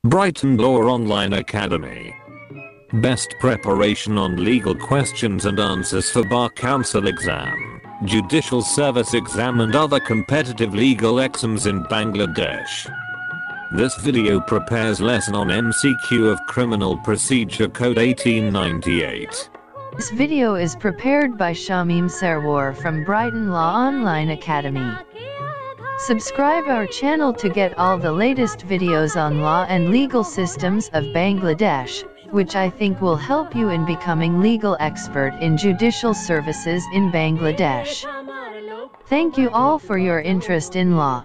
Brighton Law Online Academy. Best preparation on legal questions and answers for Bar Council exam, Judicial Service Exam and other competitive legal exams in Bangladesh. This video prepares lesson on MCQ of Criminal Procedure Code 1898. This video is prepared by Shamim Sarwar from Brighton Law Online Academy. Subscribe our channel to get all the latest videos on law and legal systems of Bangladesh, which I think will help you in becoming legal expert in judicial services in Bangladesh. Thank you all for your interest in law.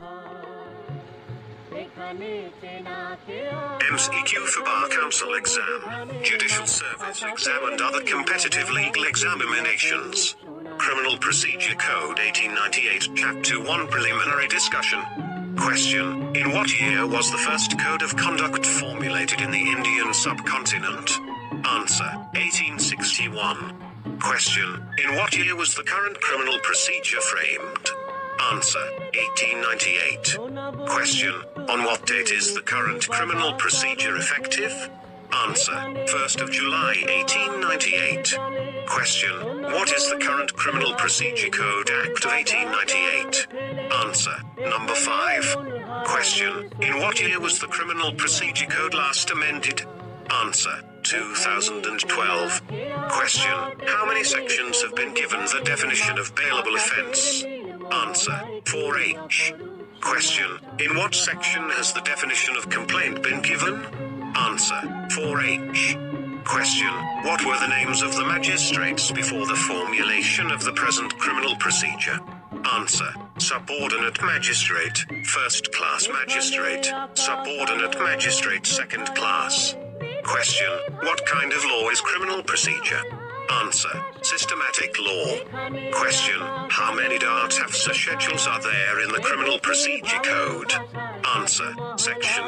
MCQ for Bar Council Exam, Judicial Service Exam and other competitive legal examinations. Criminal Procedure Code 1898, Chapter 1 Preliminary Discussion. Question: in what year was the first code of conduct formulated in the Indian subcontinent? Answer: 1861. Question: in what year was the current criminal procedure framed? Answer: 1898. Question: on what date is the current criminal procedure effective? Answer: 1st of July 1898. Question: what is the current Criminal Procedure Code Act of 1898? Answer: number 5. Question: in what year was the Criminal Procedure Code last amended? Answer: 2012. Question: how many sections have been given the definition of bailable offence? Answer: 4H. Question: in what section has the definition of complaint been given? Answer: 4H. Question: what were the names of the magistrates before the formulation of the present criminal procedure? Answer: subordinate magistrate, first class magistrate, subordinate magistrate, second class. Question: what kind of law is criminal procedure? Answer: systematic law. Question: how many Dartafsa schedules are there in the Criminal Procedure Code? Answer: section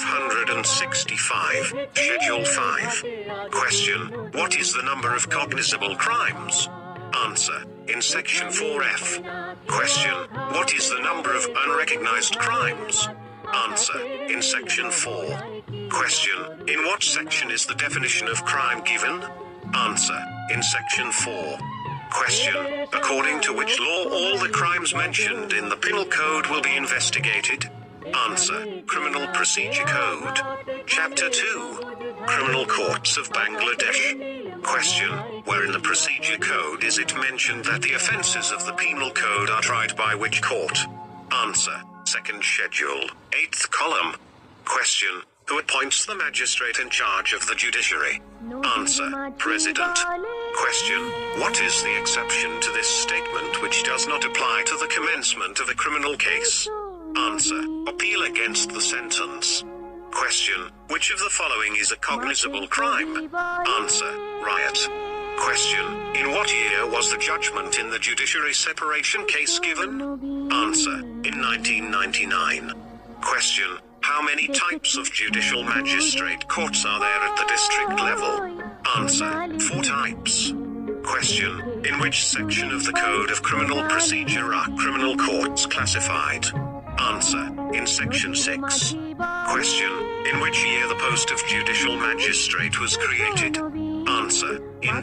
565, schedule 5. Question: what is the number of cognizable crimes? Answer: in section 4F. Question: what is the number of unrecognized crimes? Answer: in section 4. Question: in what section is the definition of crime given? Answer: in section 4. Question: according to which law all the crimes mentioned in the Penal Code will be investigated? Answer: Criminal Procedure Code. Chapter 2. Criminal Courts of Bangladesh. Question: where in the Procedure Code is it mentioned that the offences of the Penal Code are tried by which court? Answer: second schedule, 8th column. Question: who appoints the magistrate in charge of the judiciary? Answer: President. Question: what is the exception to this statement which does not apply to the commencement of a criminal case? Answer: appeal against the sentence. Question: which of the following is a cognizable crime? Answer: riot. Question: in what year was the judgment in the judiciary separation case given? Answer: in 1999. Question: how many types of judicial magistrate courts are there at the district level? Answer: 4 types. Question: in which section of the Code of Criminal Procedure are criminal courts classified? Answer: in section 6. Question: in which year the post of judicial magistrate was created? Answer: in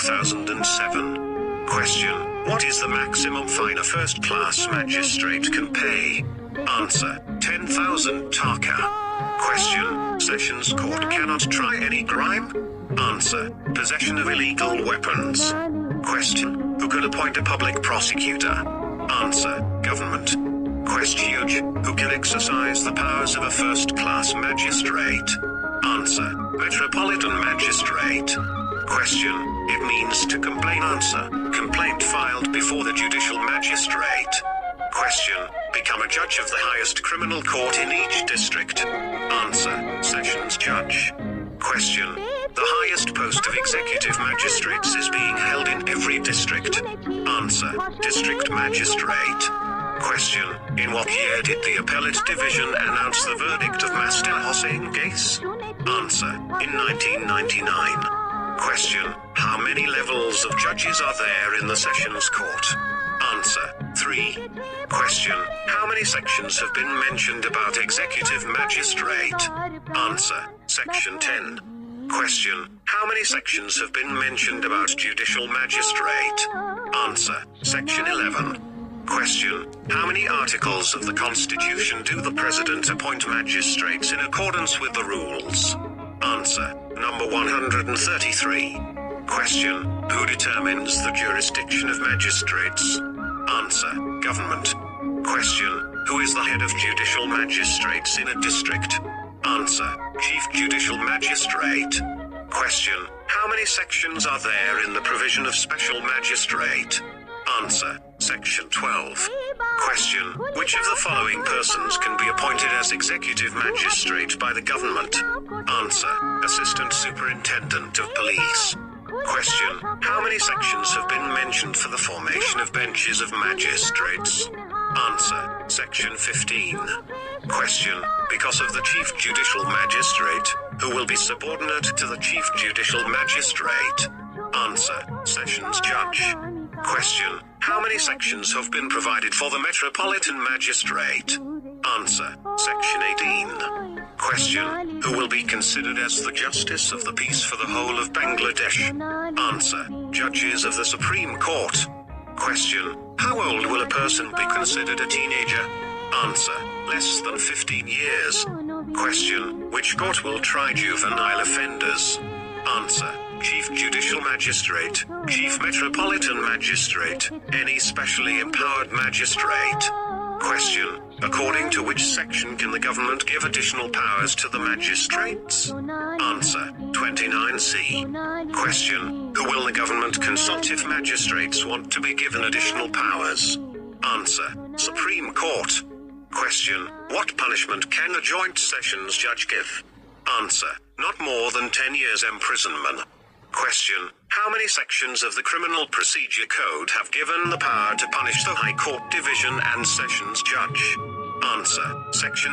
2007. Question: what is the maximum fine a first-class magistrate can pay? Answer: 10,000 taka. Question: Sessions Court cannot try any crime? Answer: possession of illegal weapons. Question: who can appoint a public prosecutor? Answer: government. Question: who can exercise the powers of a first-class magistrate? Answer: metropolitan magistrate. Question: it means to complain. Answer: complaint filed before the judicial magistrate. Question: become a judge of the highest criminal court in each district. Answer: sessions judge. Question: the highest post of executive magistrates is being held in every district. Answer: district magistrate. Question: in what year did the appellate division announce the verdict of Master Hossain case? Answer: in 1999. Question: how many levels of judges are there in the Sessions Court? Answer: 3. 3. Question. How many sections have been mentioned about executive magistrate? Answer. Section 10. Question. How many sections have been mentioned about judicial magistrate? Answer. Section 11. Question. How many articles of the Constitution do the President appoint magistrates in accordance with the rules? Answer. Number 133. Question. Who determines the jurisdiction of magistrates? Answer. Government. Question. Who is the head of judicial magistrates in a district? Answer. Chief Judicial Magistrate. Question. How many sections are there in the provision of special magistrate? Answer. Section 12. Question. Which of the following persons can be appointed as executive magistrate by the government? Answer. Assistant Superintendent of Police. Question. How many sections have been mentioned for the formation of benches of magistrates? Answer. Section 15. Question. Because of the Chief Judicial Magistrate, who will be subordinate to the Chief Judicial Magistrate? Answer. Sessions Judge. Question. How many sections have been provided for the Metropolitan Magistrate? Answer. Section 18. Question. Who will be considered as the Justice of the Peace for the whole of Bangladesh? Answer. Judges of the Supreme Court. Question. How old will a person be considered a teenager? Answer. Less than 15 years. Question. Which court will try juvenile offenders? Answer. Chief Judicial Magistrate, Chief Metropolitan Magistrate, any specially empowered magistrate. Question. According to which section can the government give additional powers to the magistrates? Answer. 29C. Question. Who will the government consult if magistrates want to be given additional powers? Answer. Supreme Court. Question. What punishment can a joint sessions judge give? Answer. Not more than 10 years imprisonment. Question. How many sections of the Criminal Procedure Code have given the power to punish the High Court Division and Sessions Judge? Answer. Section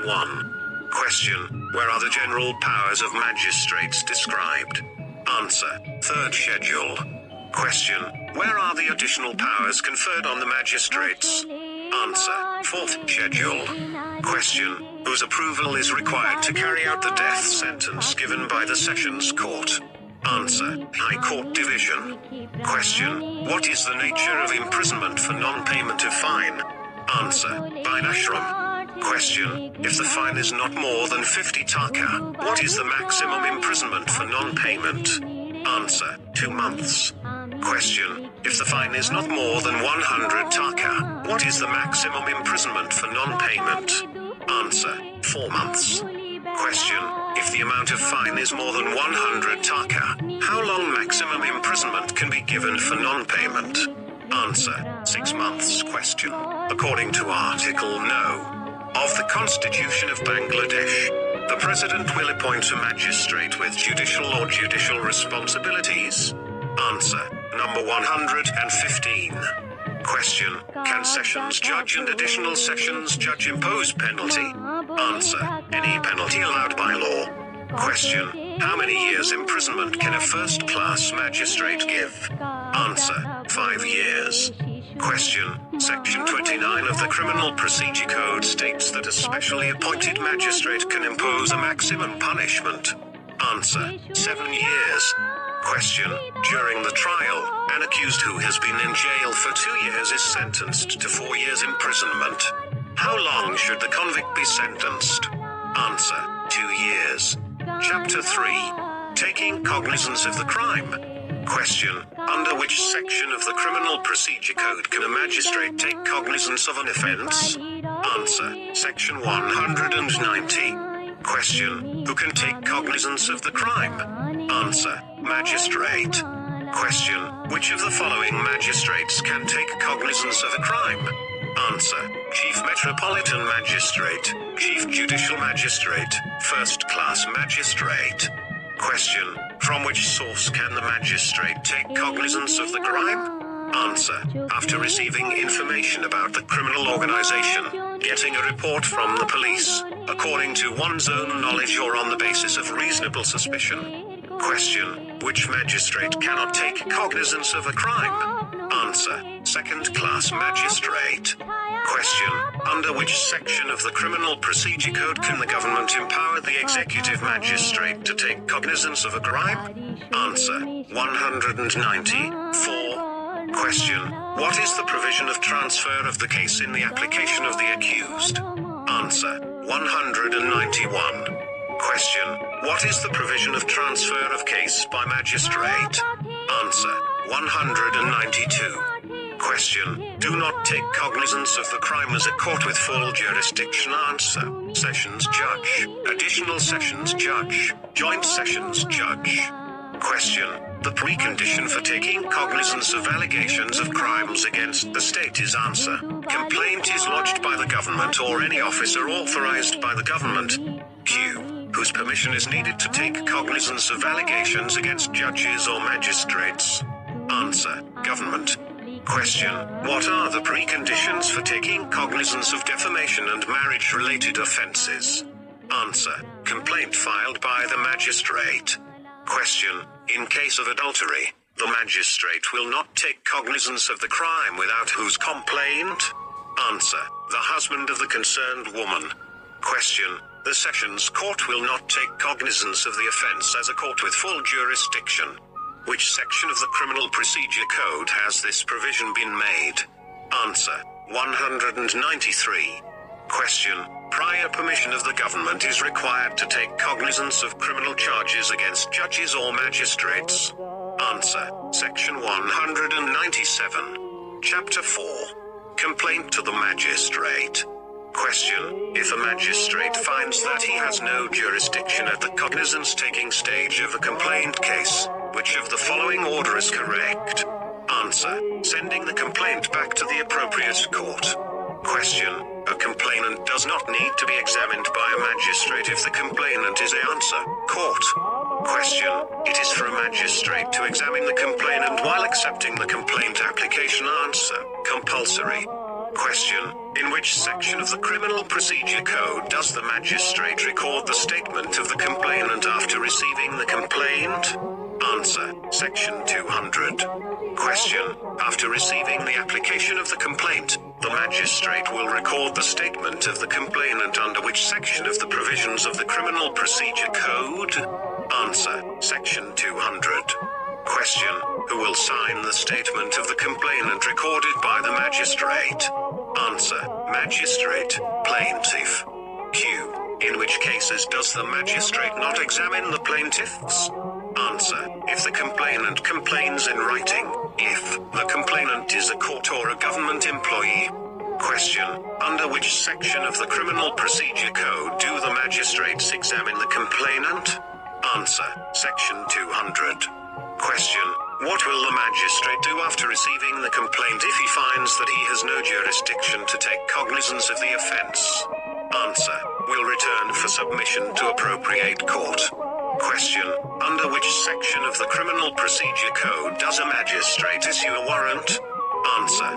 31. Question. Where are the general powers of magistrates described? Answer. Third schedule. Question. Where are the additional powers conferred on the magistrates? Answer. Fourth schedule. Question. Whose approval is required to carry out the death sentence given by the Sessions Court? Answer. High Court Division. Question. What is the nature of imprisonment for non-payment of fine? Answer. Binashram. Question. If the fine is not more than 50 taka, what is the maximum imprisonment for non-payment? Answer. 2 months. Question. If the fine is not more than 100 taka, what is the maximum imprisonment for non-payment? Answer. 4 months. Question. If the amount of fine is more than 100 taka, how long maximum imprisonment can be given for non-payment? Answer. 6 months. Question. According to Article No. of the Constitution of Bangladesh, the President will appoint a magistrate with judicial or judicial responsibilities. Answer. Number 115. Question. Can Sessions Judge and Additional Sessions Judge impose penalty? Answer. Any penalty allowed by law. Question. How many years imprisonment can a first-class magistrate give? Answer. 5 years. Question. Section 29 of the Criminal Procedure Code states that a specially appointed magistrate can impose a maximum punishment. Answer. 7 years. Question. During the trial, an accused who has been in jail for 2 years is sentenced to 4 years imprisonment. How long should the convict be sentenced? Answer. 2 years. Chapter 3. Taking cognizance of the crime. Question. Under which section of the Criminal Procedure Code can a magistrate take cognizance of an offense? Answer. Section 190. Question. Who can take cognizance of the crime? Answer. Magistrate. Question. Which of the following magistrates can take cognizance of a crime? Answer. Chief Metropolitan Magistrate, Chief Judicial Magistrate, First Class Magistrate. Question. From which source can the magistrate take cognizance of the crime? Answer. After receiving information about the criminal organization, getting a report from the police, according to one's own knowledge or on the basis of reasonable suspicion. Question. Which magistrate cannot take cognizance of a crime? Answer. Second-class magistrate. Question. Under which section of the Criminal Procedure Code can the government empower the executive magistrate to take cognizance of a crime? Answer. 194. Question. What is the provision of transfer of the case in the application of the accused? Answer. 191. Question. What is the provision of transfer of case by magistrate? Answer. 192. Question. Do not take cognizance of the crime as a court with full jurisdiction. Answer. Sessions judge, additional sessions judge, joint sessions judge. Question. The precondition for taking cognizance of allegations of crimes against the state is answer. Complaint is lodged by the government or any officer authorized by the government. Q. Whose permission is needed to take cognizance of allegations against judges or magistrates? Answer. Government. Question. What are the preconditions for taking cognizance of defamation and marriage-related offenses? Answer. Complaint filed by the magistrate. Question. In case of adultery, the magistrate will not take cognizance of the crime without whose complaint? Answer. The husband of the concerned woman. Question. The Sessions Court will not take cognizance of the offense as a court with full jurisdiction. Which section of the Criminal Procedure Code has this provision been made? Answer. 193. Question. Prior permission of the government is required to take cognizance of criminal charges against judges or magistrates. Answer. Section 197. Chapter 4. Complaint to the magistrate. Question. If a magistrate finds that he has no jurisdiction at the cognizance-taking stage of a complaint case, which of the following order is correct? Answer. Sending the complaint back to the appropriate court. Question. A complainant does not need to be examined by a magistrate if the complainant is a answer. Court. Question. It is for a magistrate to examine the complainant while accepting the complaint application. Answer. Compulsory. Question. In which section of the Criminal Procedure Code does the magistrate record the statement of the complainant after receiving the complaint? Answer. Section 200. Question. After receiving the application of the complaint, the magistrate will record the statement of the complainant under which section of the provisions of the Criminal Procedure Code? Answer. Section 200. Question. Who will sign the statement of the complainant recorded by the magistrate? Answer. Magistrate. Plaintiff. Q. In which cases does the magistrate not examine the plaintiffs? Answer. If the complainant complains in writing. If the complainant is a court or a government employee. Question. Under which section of the Criminal Procedure Code do the magistrates examine the complainant? Answer. Section 200. Question. What will the magistrate do after receiving the complaint if he finds that he has no jurisdiction to take cognizance of the offense? Answer. Will return for submission to appropriate court. Question. Under which section of the Criminal Procedure Code does a magistrate issue a warrant? Answer.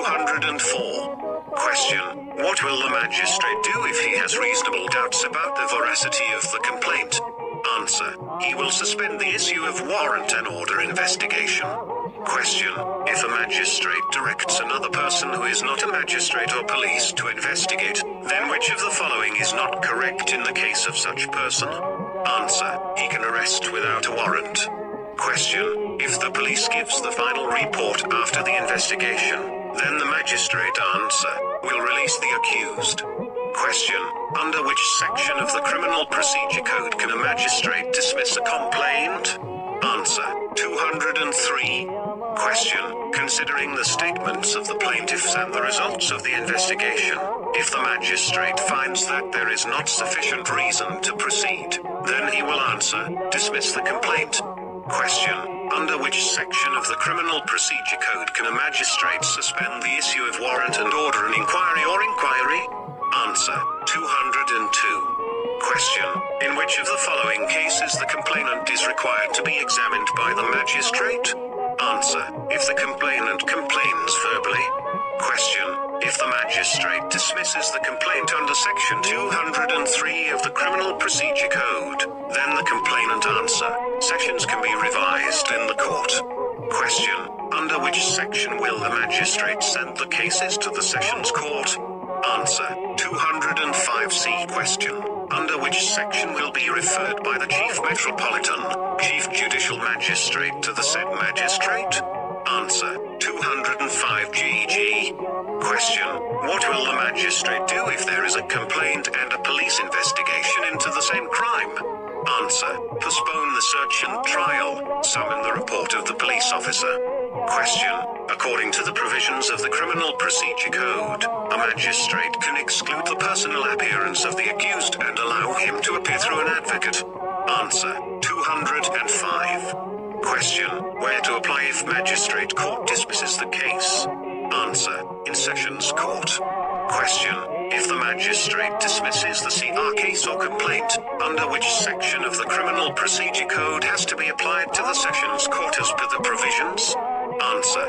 204. Question. What will the magistrate do if he has reasonable doubts about the veracity of the complaint? Answer. He will suspend the issue of warrant and order investigation. Question. If a magistrate directs another person who is not a magistrate or police to investigate, then which of the following is not correct in the case of such person? Answer. He can arrest without a warrant. Question. If the police gives the final report after the investigation, then the magistrate answer will release the accused. Question. Under which section of the Criminal Procedure Code can a magistrate dismiss a complaint? Answer. 203. Question. Considering the statements of the plaintiffs and the results of the investigation, if the magistrate finds that there is not sufficient reason to proceed, then he will answer, dismiss the complaint. Question. Under which section of the Criminal Procedure Code can a magistrate suspend the issue of warrant and order an inquiry or inquiry? Answer. 202. Question. In which of the following cases the complainant is required to be examined by the magistrate? Answer. If the complainant complains verbally. Question. If the magistrate dismisses the complaint under Section 203 of the Criminal Procedure Code, then the complainant answer. Sections can be revised in the court. Question. Under which which section will the magistrate send the cases to the Sessions Court? Answer. 205C. Question. Under which section will be referred by the Chief Metropolitan, Chief Judicial Magistrate to the said magistrate? Answer. 205GG. Question. What will the magistrate do if there is a complaint and a police investigation into the same crime? Answer. Postpone the search and trial. Summon the report of the police officer. Question. According to the provisions of the Criminal Procedure Code, a magistrate can exclude the personal appearance of the accused and allow him to appear through an advocate. Answer. 205. Question. Where to apply if magistrate court dismisses the case? Answer. In Sessions Court. Question. If the magistrate dismisses the CR case or complaint, under which section of the Criminal Procedure Code has to be applied to the Sessions Court as per the provisions? Answer.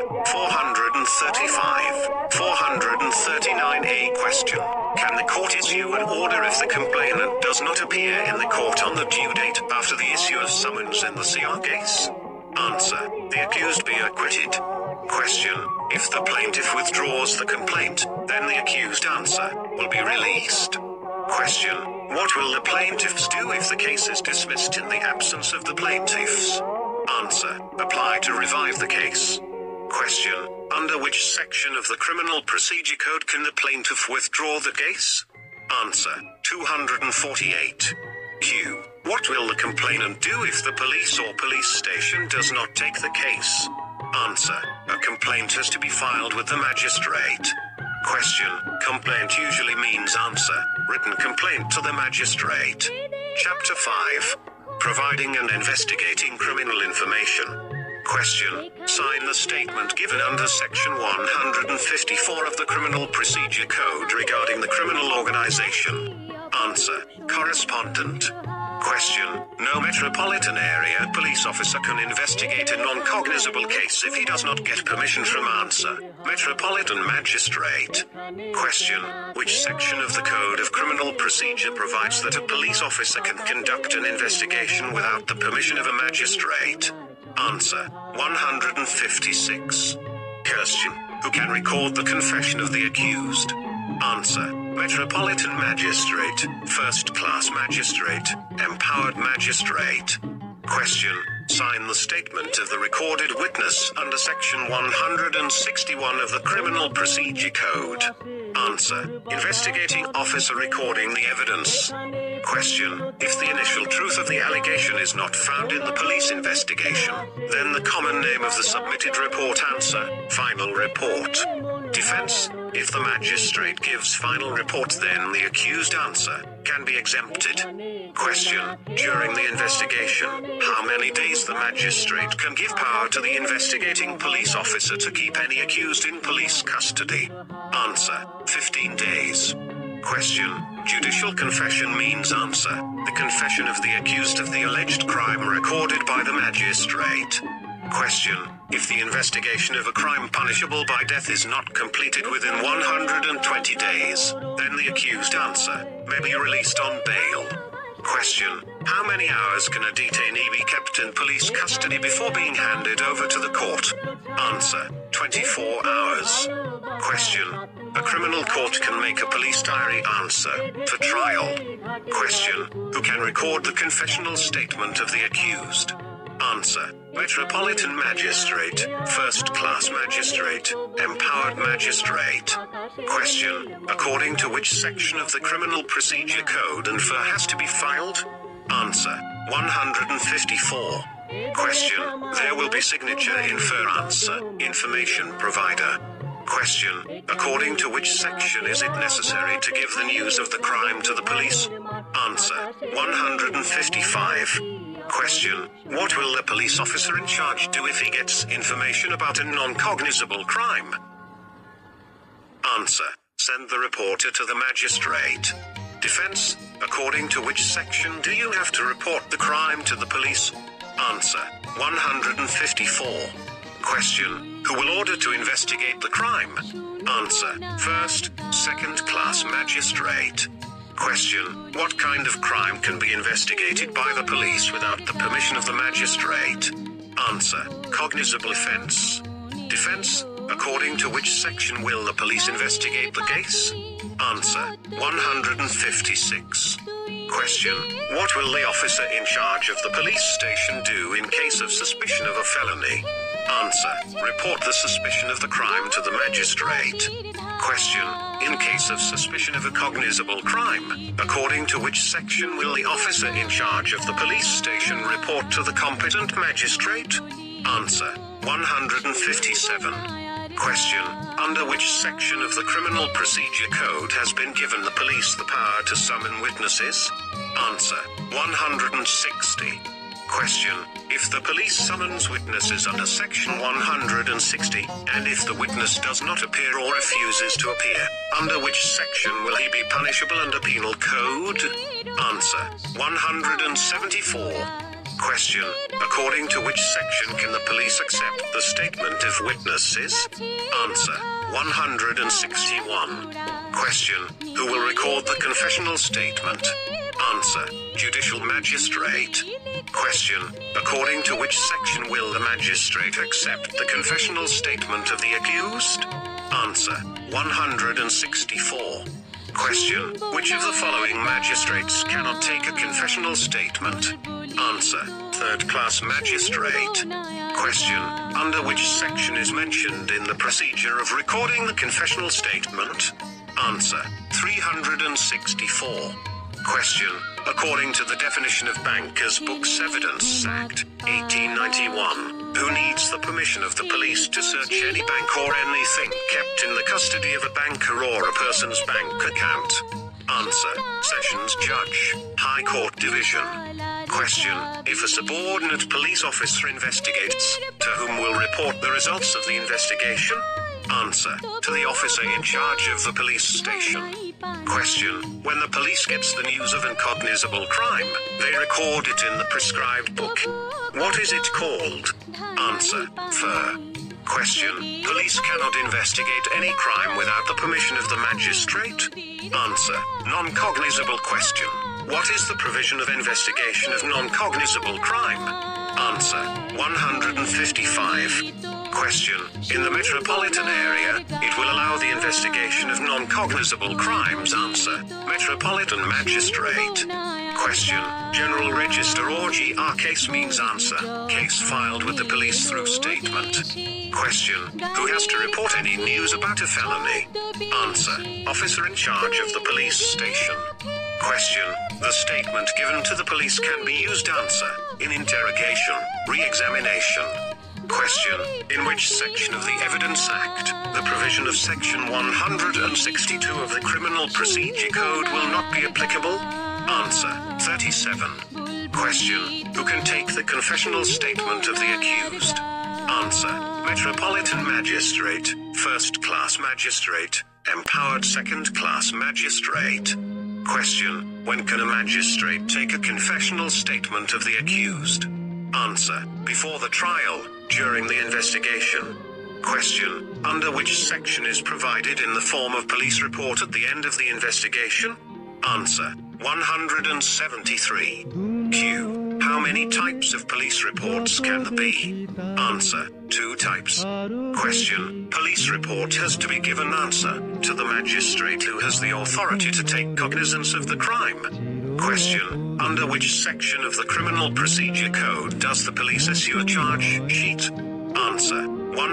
435. 439A. Question. Can the court issue an order if the complainant does not appear in the court on the due date after the issue of summons in the CR case? Answer. The accused be acquitted. Question. If the plaintiff withdraws the complaint, then the accused will be released. Question. What will the plaintiffs do if the case is dismissed in the absence of the plaintiffs? Answer. Apply to revive the case. Question. Under which section of the Criminal Procedure Code can the plaintiff withdraw the case? Answer. 248. Q. What will the complainant do if the police or police station does not take the case? Answer. A complaint has to be filed with the magistrate. Question. Complaint usually means answer. Written complaint to the magistrate. Chapter 5. Providing and investigating criminal information. Question. Sign the statement given under Section 154 of the Criminal Procedure Code regarding the criminal organization. Answer. Correspondent. Question. No metropolitan area police officer can investigate a non-cognizable case if he does not get permission from answer. Metropolitan magistrate. Question. Which section of the Code of Criminal Procedure provides that a police officer can conduct an investigation without the permission of a magistrate? Answer. 156. Question. Who can record the confession of the accused? Answer. Metropolitan magistrate, first-class magistrate, empowered magistrate. Question. Sign the statement of the recorded witness under Section 161 of the Criminal Procedure Code. Answer. Investigating officer recording the evidence. Question. If the initial truth of the allegation is not found in the police investigation, then the common name of the submitted report. Answer. Final report. Defense. If the magistrate gives final report, then the accused can be exempted. Question. During the investigation, how many days the magistrate can give power to the investigating police officer to keep any accused in police custody? Answer. 15 days. Question. Judicial confession means answer. The confession of the accused of the alleged crime recorded by the magistrate. Question. If the investigation of a crime punishable by death is not completed within 120 days, then the accused may be released on bail. Question. How many hours can a detainee be kept in police custody before being handed over to the court? Answer. 24 hours. Question. A criminal court can make a police diary. Answer. For trial. Question. Who can record the confessional statement of the accused? Answer. Metropolitan magistrate, first-class magistrate, empowered magistrate. Question. According to which section of the Criminal Procedure Code an FIR has to be filed? Answer. 154. Question. There will be signature in FIR. Answer. Information provider. Question. According to which section is it necessary to give the news of the crime to the police? Answer. 155. Question. What will the police officer in charge do if he gets information about a non-cognizable crime? Answer. Send the reporter to the magistrate. Defense. According to which section do you have to report the crime to the police? Answer. 154. Question. Who will order to investigate the crime? Answer. First, second-class magistrate. Question. What kind of crime can be investigated by the police without the permission of the magistrate? Answer. Cognizable offense. Defense: according to which section will the police investigate the case? Answer: 156. Question: what will the officer in charge of the police station do in case of suspicion of a felony? Answer: report the suspicion of the crime to the magistrate. Question: in case of suspicion of a cognizable crime, according to which section will the officer in charge of the police station report to the competent magistrate? Answer: 157. Question: under which section of the Criminal Procedure Code has been given the police the power to summon witnesses? Answer: 160. Question: if the police summons witnesses under section 160, and if the witness does not appear or refuses to appear, under which section will he be punishable under Penal Code? Answer: 174. Question: according to which section can the police accept the statement of witnesses? Answer: 161. Question: who will record the confessional statement? Answer: judicial magistrate. Question: according to which section will the magistrate accept the confessional statement of the accused? Answer: 164. Question: which of the following magistrates cannot take a confessional statement? Answer: third-class magistrate. Question: under which section is mentioned in the procedure of recording the confessional statement? Answer: 364. Question: according to the definition of Bankers' Books Evidence Act, 1891, who needs the permission of the police to search any bank or anything kept in the custody of a banker or a person's bank account? Answer: Sessions Judge, High Court Division. Question: if a subordinate police officer investigates, to whom will report the results of the investigation? Answer: to the officer in charge of the police station. Question: when the police gets the news of a cognizable crime, they record it in the prescribed book. What is it called? Answer: FIR. Question: police cannot investigate any crime without the permission of the magistrate? Answer: non-cognizable question. What is the provision of investigation of non-cognizable crime? Answer: 155. Question: in the metropolitan area, it will allow the investigation of non-cognizable crimes. Answer: metropolitan magistrate. Question: general register or GR case means. Answer: case filed with the police through statement. Question: who has to report any news about a felony? Answer: officer in charge of the police station. Question: the statement given to the police can be used. Answer: in interrogation, re-examination. Question: in which section of the Evidence Act, the provision of section 162 of the Criminal Procedure Code will not be applicable? Answer: 37. Question: who can take the confessional statement of the accused? Answer: metropolitan magistrate, first-class magistrate, empowered second-class magistrate. Question: when can a magistrate take a confessional statement of the accused? Answer: before the trial, during the investigation. Question: under which section is provided in the form of police report at the end of the investigation? Answer: 173. Q. How many types of police reports can there be? Answer: 2 types. Question: police report has to be given. Answer: to the magistrate who has the authority to take cognizance of the crime. Question: under which section of the Criminal Procedure Code does the police issue a charge sheet? Answer: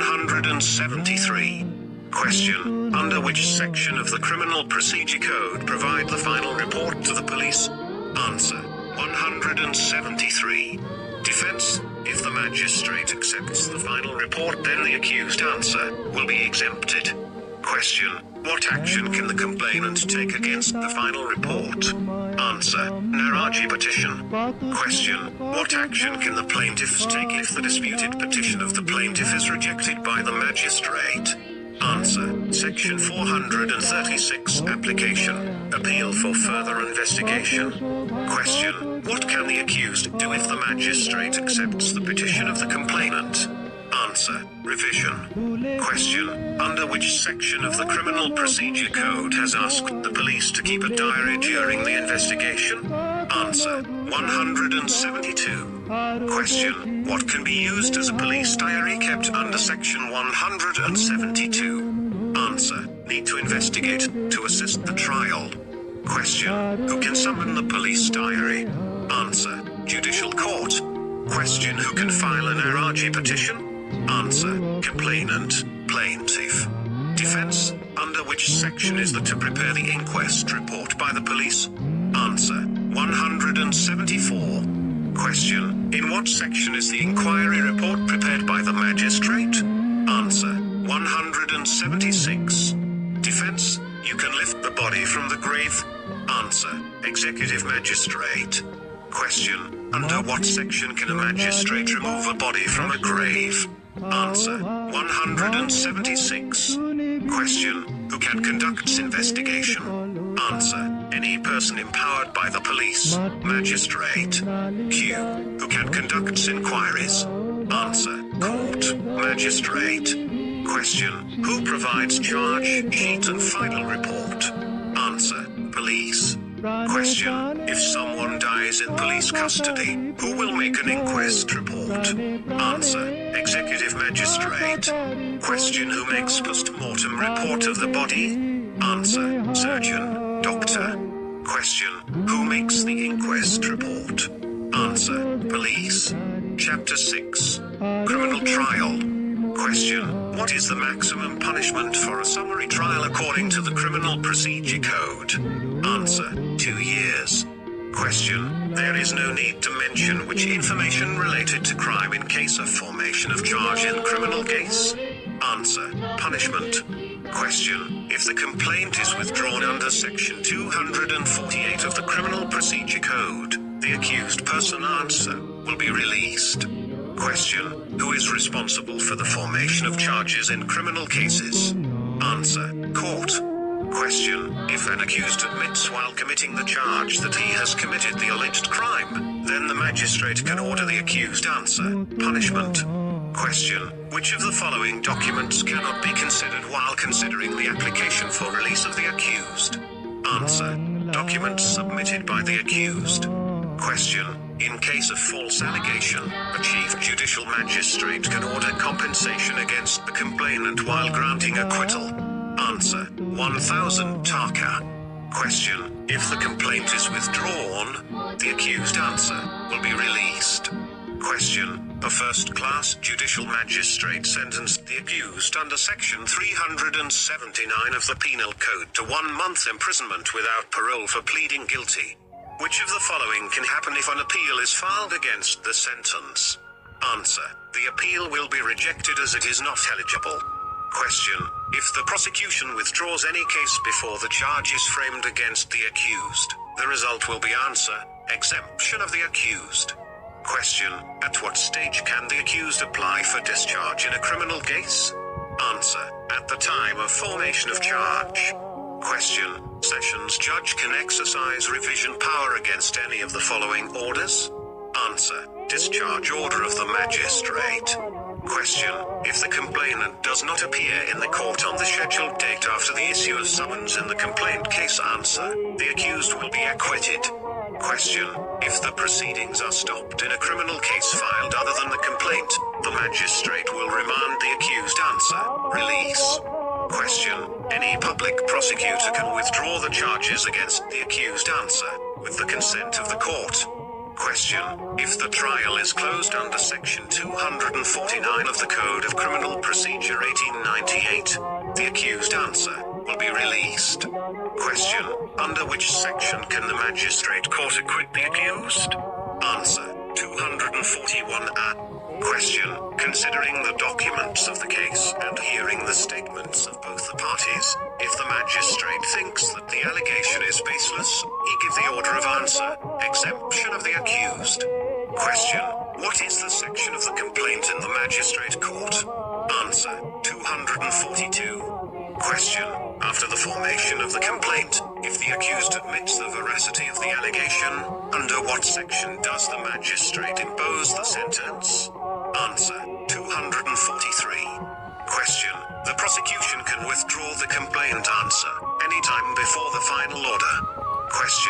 173. Question: under which section of the Criminal Procedure Code provide the final report to the police? Answer: 173. Defense: if the magistrate accepts the final report, then the accused. Answer: will be exempted. Question: what action can the complainant take against the final report? Answer: Naraji petition. Question: what action can the plaintiffs take if the disputed petition of the plaintiff is rejected by the magistrate? Answer: section 436 application, appeal for further investigation. Question: what can the accused do if the magistrate accepts the petition of the complainant? Answer: revision. Question: under which section of the Criminal Procedure Code has asked the police to keep a diary during the investigation? Answer: 172. Question. What can be used as a police diary kept under section 172? Answer. Need to investigate, to assist the trial. Question. Who can summon the police diary? Answer. Judicial court. Question. Who can file an RRG petition? Answer. Complainant. Plaintiff. Defense. Under which section is the to prepare the inquest report by the police? Answer. 174. Question. In what section is the inquiry report prepared by the magistrate? Answer. 176. Defense. You can lift the body from the grave. Answer. Executive magistrate. Question. Under what section can a magistrate remove a body from a grave? Answer. 176. Question. Who can conduct investigation? Answer. Any person empowered by the police. Magistrate. Q. Who can conduct inquiries? Answer. Court. Magistrate. Question. Who provides charge sheet and final report? Answer. Police. Question. If someone dies in police custody, who will make an inquest report? Answer. Executive magistrate. Question. Who makes post-mortem report of the body? Answer. Surgeon. Doctor. Question. Who makes the inquest report? Answer. Police. Chapter 6. Criminal trial. Question. What is the maximum punishment for a summary trial according to the Criminal Procedure Code? Answer. 2 years. Question. There is no need to mention which information related to crime in case of formation of charge in criminal case. Answer. Punishment. Question. If the complaint is withdrawn under section 248 of the Criminal Procedure Code, the accused person answer will be released. Question. Who is responsible for the formation of charges in criminal cases? Answer. Court. Question. If an accused admits while committing the charge that he has committed the alleged crime, then the magistrate can order the accused answer. Punishment. Question. Which of the following documents cannot be considered while considering the application for release of the accused? Answer. Documents submitted by the accused. Question. In case of false allegation, a chief judicial magistrate can order compensation against the complainant while granting acquittal. Answer. 1,000 taka. Question. If the complaint is withdrawn, the accused answer will be released. Question. A first-class judicial magistrate sentenced the accused under section 379 of the Penal Code to 1 month imprisonment without parole for pleading guilty. Which of the following can happen if an appeal is filed against the sentence? Answer. The appeal will be rejected as it is not eligible. Question. If the prosecution withdraws any case before the charge is framed against the accused, the result will be answer. Exemption of the accused. Question. At what stage can the accused apply for discharge in a criminal case? Answer. At the time of formation of charge. Question. Sessions judge can exercise revision power against any of the following orders? Answer. Discharge order of the magistrate. Question. If the complainant does not appear in the court on the scheduled date after the issue of summons in the complaint case, answer. The accused will be acquitted. Question. If the proceedings are stopped in a criminal case filed other than the complaint, the magistrate will remand the accused, answer. Release. Question. Any public prosecutor can withdraw the charges against the accused, answer, with the consent of the court. Question. If the trial is closed under section 249 of the Code of Criminal Procedure 1898, the accused, answer, will be released. Question. Under which section can the magistrate court acquit the accused? Answer. 241A. Question. Considering the documents of the case and hearing the statements of both the parties, if the magistrate thinks that the allegation is baseless, he give the order of answer. Exemption of the accused. Question. What is the section of the complaint in the magistrate court? Answer. 242. Question. After the formation of the complaint, if the accused admits the veracity of the allegation, under what section does the magistrate impose the sentence? Answer. 243. Question. The prosecution can withdraw the complaint, answer, anytime before the final order. Question.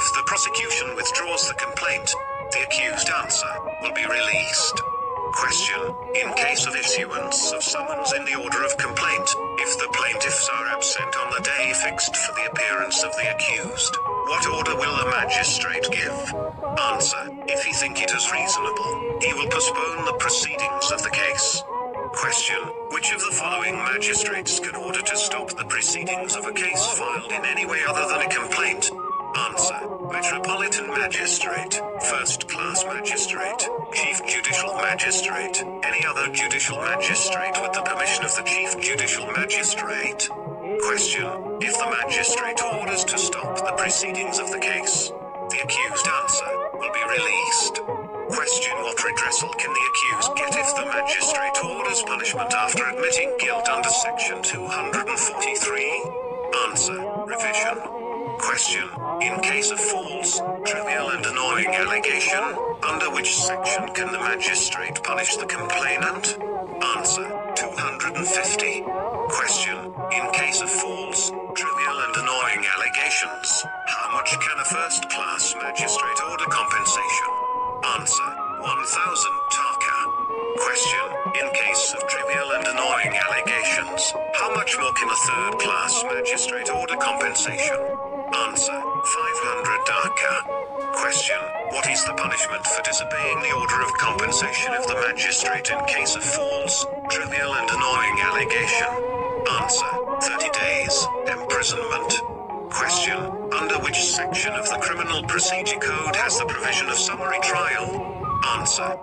If the prosecution withdraws the complaint, the accused answer will be released. Question. In case of issuance of summons in the order of complaint, if the plaintiffs are absent on the day fixed for the appearance of the accused, what order will the magistrate give? Answer. If he think it is reasonable, he will postpone the proceedings of the case. Question. Which of the following magistrates can order to stop the proceedings of a case filed in any way other than a complaint? Answer. Metropolitan Magistrate, First Class Magistrate, Chief Judicial Magistrate, any other judicial magistrate with the permission of the Chief Judicial Magistrate. Question. If the magistrate orders to stop the proceedings of the case, the accused answer will be released. Question. What redressal can the accused get if the magistrate orders punishment after admitting guilt under section 243? Answer. Revision. Question. In case of false, trivial and annoying allegation, under which section can the magistrate punish the complainant? Answer. 250. Question. In case of false, trivial and annoying allegations, how much can a first-class magistrate order compensation? Answer. 1,000 taka. Question. In case of trivial and annoying allegations, how much more can a third-class magistrate order compensation? Answer. 500 taka. Question. What is the punishment for disobeying the order of compensation of the magistrate in case of false, trivial and annoying allegation? Answer. 30 days imprisonment. Question. Under which section of the Criminal Procedure Code has the provision of summary trial? Answer.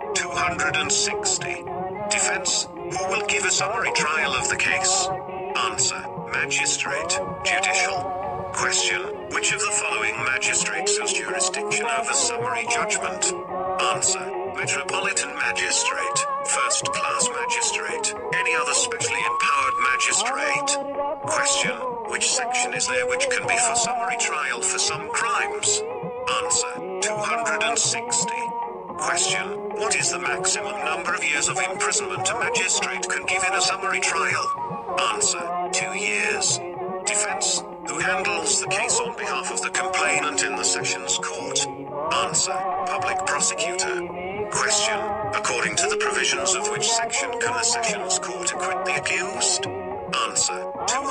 260. Defense. Who will give a summary trial of the case? Answer. Magistrate. Judicial. Question. Which of the following magistrates has jurisdiction over summary judgment? Answer. Metropolitan Magistrate, First Class Magistrate, any other specially empowered magistrate. Question. Which section is there which can be for summary trial for some crimes? Answer. 260. Question. What is the maximum number of years of imprisonment a magistrate can give in a summary trial? Answer. 2 years. Defense. Who handles the case on behalf of the complainant in the Sessions Court? Answer. Public prosecutor. Question. According to the provisions of which section can the Sessions Court acquit the accused? Answer.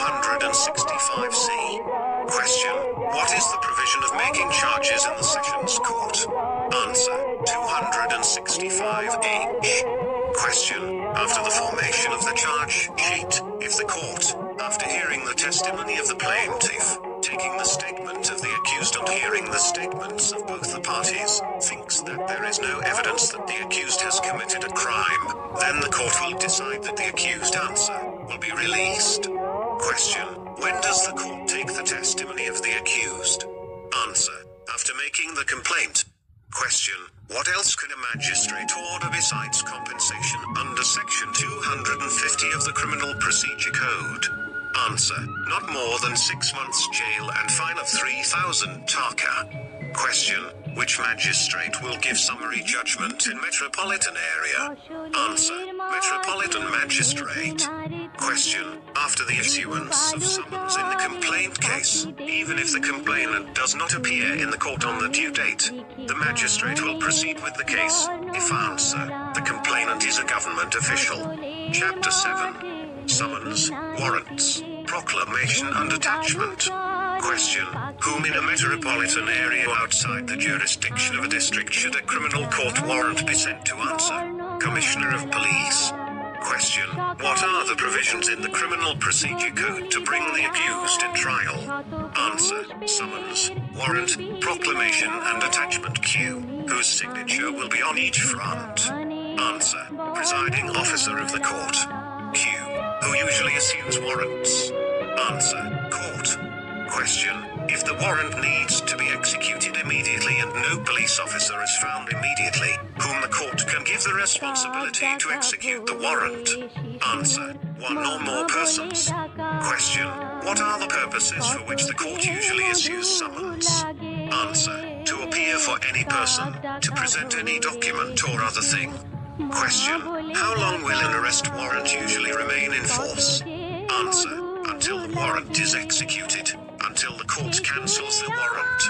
265C. Question. What is the provision of making charges in the Sessions Court? Answer. 265H. Question. After the formation of the charge sheet, if the court, after hearing the testimony of the plaintiff, taking the statement of the accused and hearing the statements of both the parties, thinks that there is no evidence that the accused has committed a crime, then the court will decide that the accused answer will be released. Question. When does the court take the testimony of the accused? Answer. After making the complaint. Question. What else can a magistrate order besides compensation under section 250 of the Criminal Procedure Code? Answer. Not more than 6 months jail and fine of 3,000 taka. Question. Which magistrate will give summary judgment in metropolitan area? Answer. Metropolitan Magistrate. Question. After the issuance of summons in the complaint case, even if the complainant does not appear in the court on the due date, the magistrate will proceed with the case, if answer, the complainant is a government official. Chapter 7. Summons, warrants, proclamation and attachment. Question. Whom in a metropolitan area outside the jurisdiction of a district should a criminal court warrant be sent to answer? Commissioner of Police. Question. What are the provisions in the Criminal Procedure Code to bring the accused in trial? Answer. Summons, warrant, proclamation and attachment Q, whose signature will be on each front. Answer. Presiding officer of the court. Q, who usually issues warrants. Answer. Court. Question. If the warrant needs to be executed immediately and no police officer is found immediately, whom the court can give the responsibility to execute the warrant? Answer. One or more persons. Question. What are the purposes for which the court usually issues summons? Answer. To appear for any person, to present any document or other thing. Question. How long will an arrest warrant usually remain in force? Answer. Until the warrant is executed. Until the court cancels the warrant.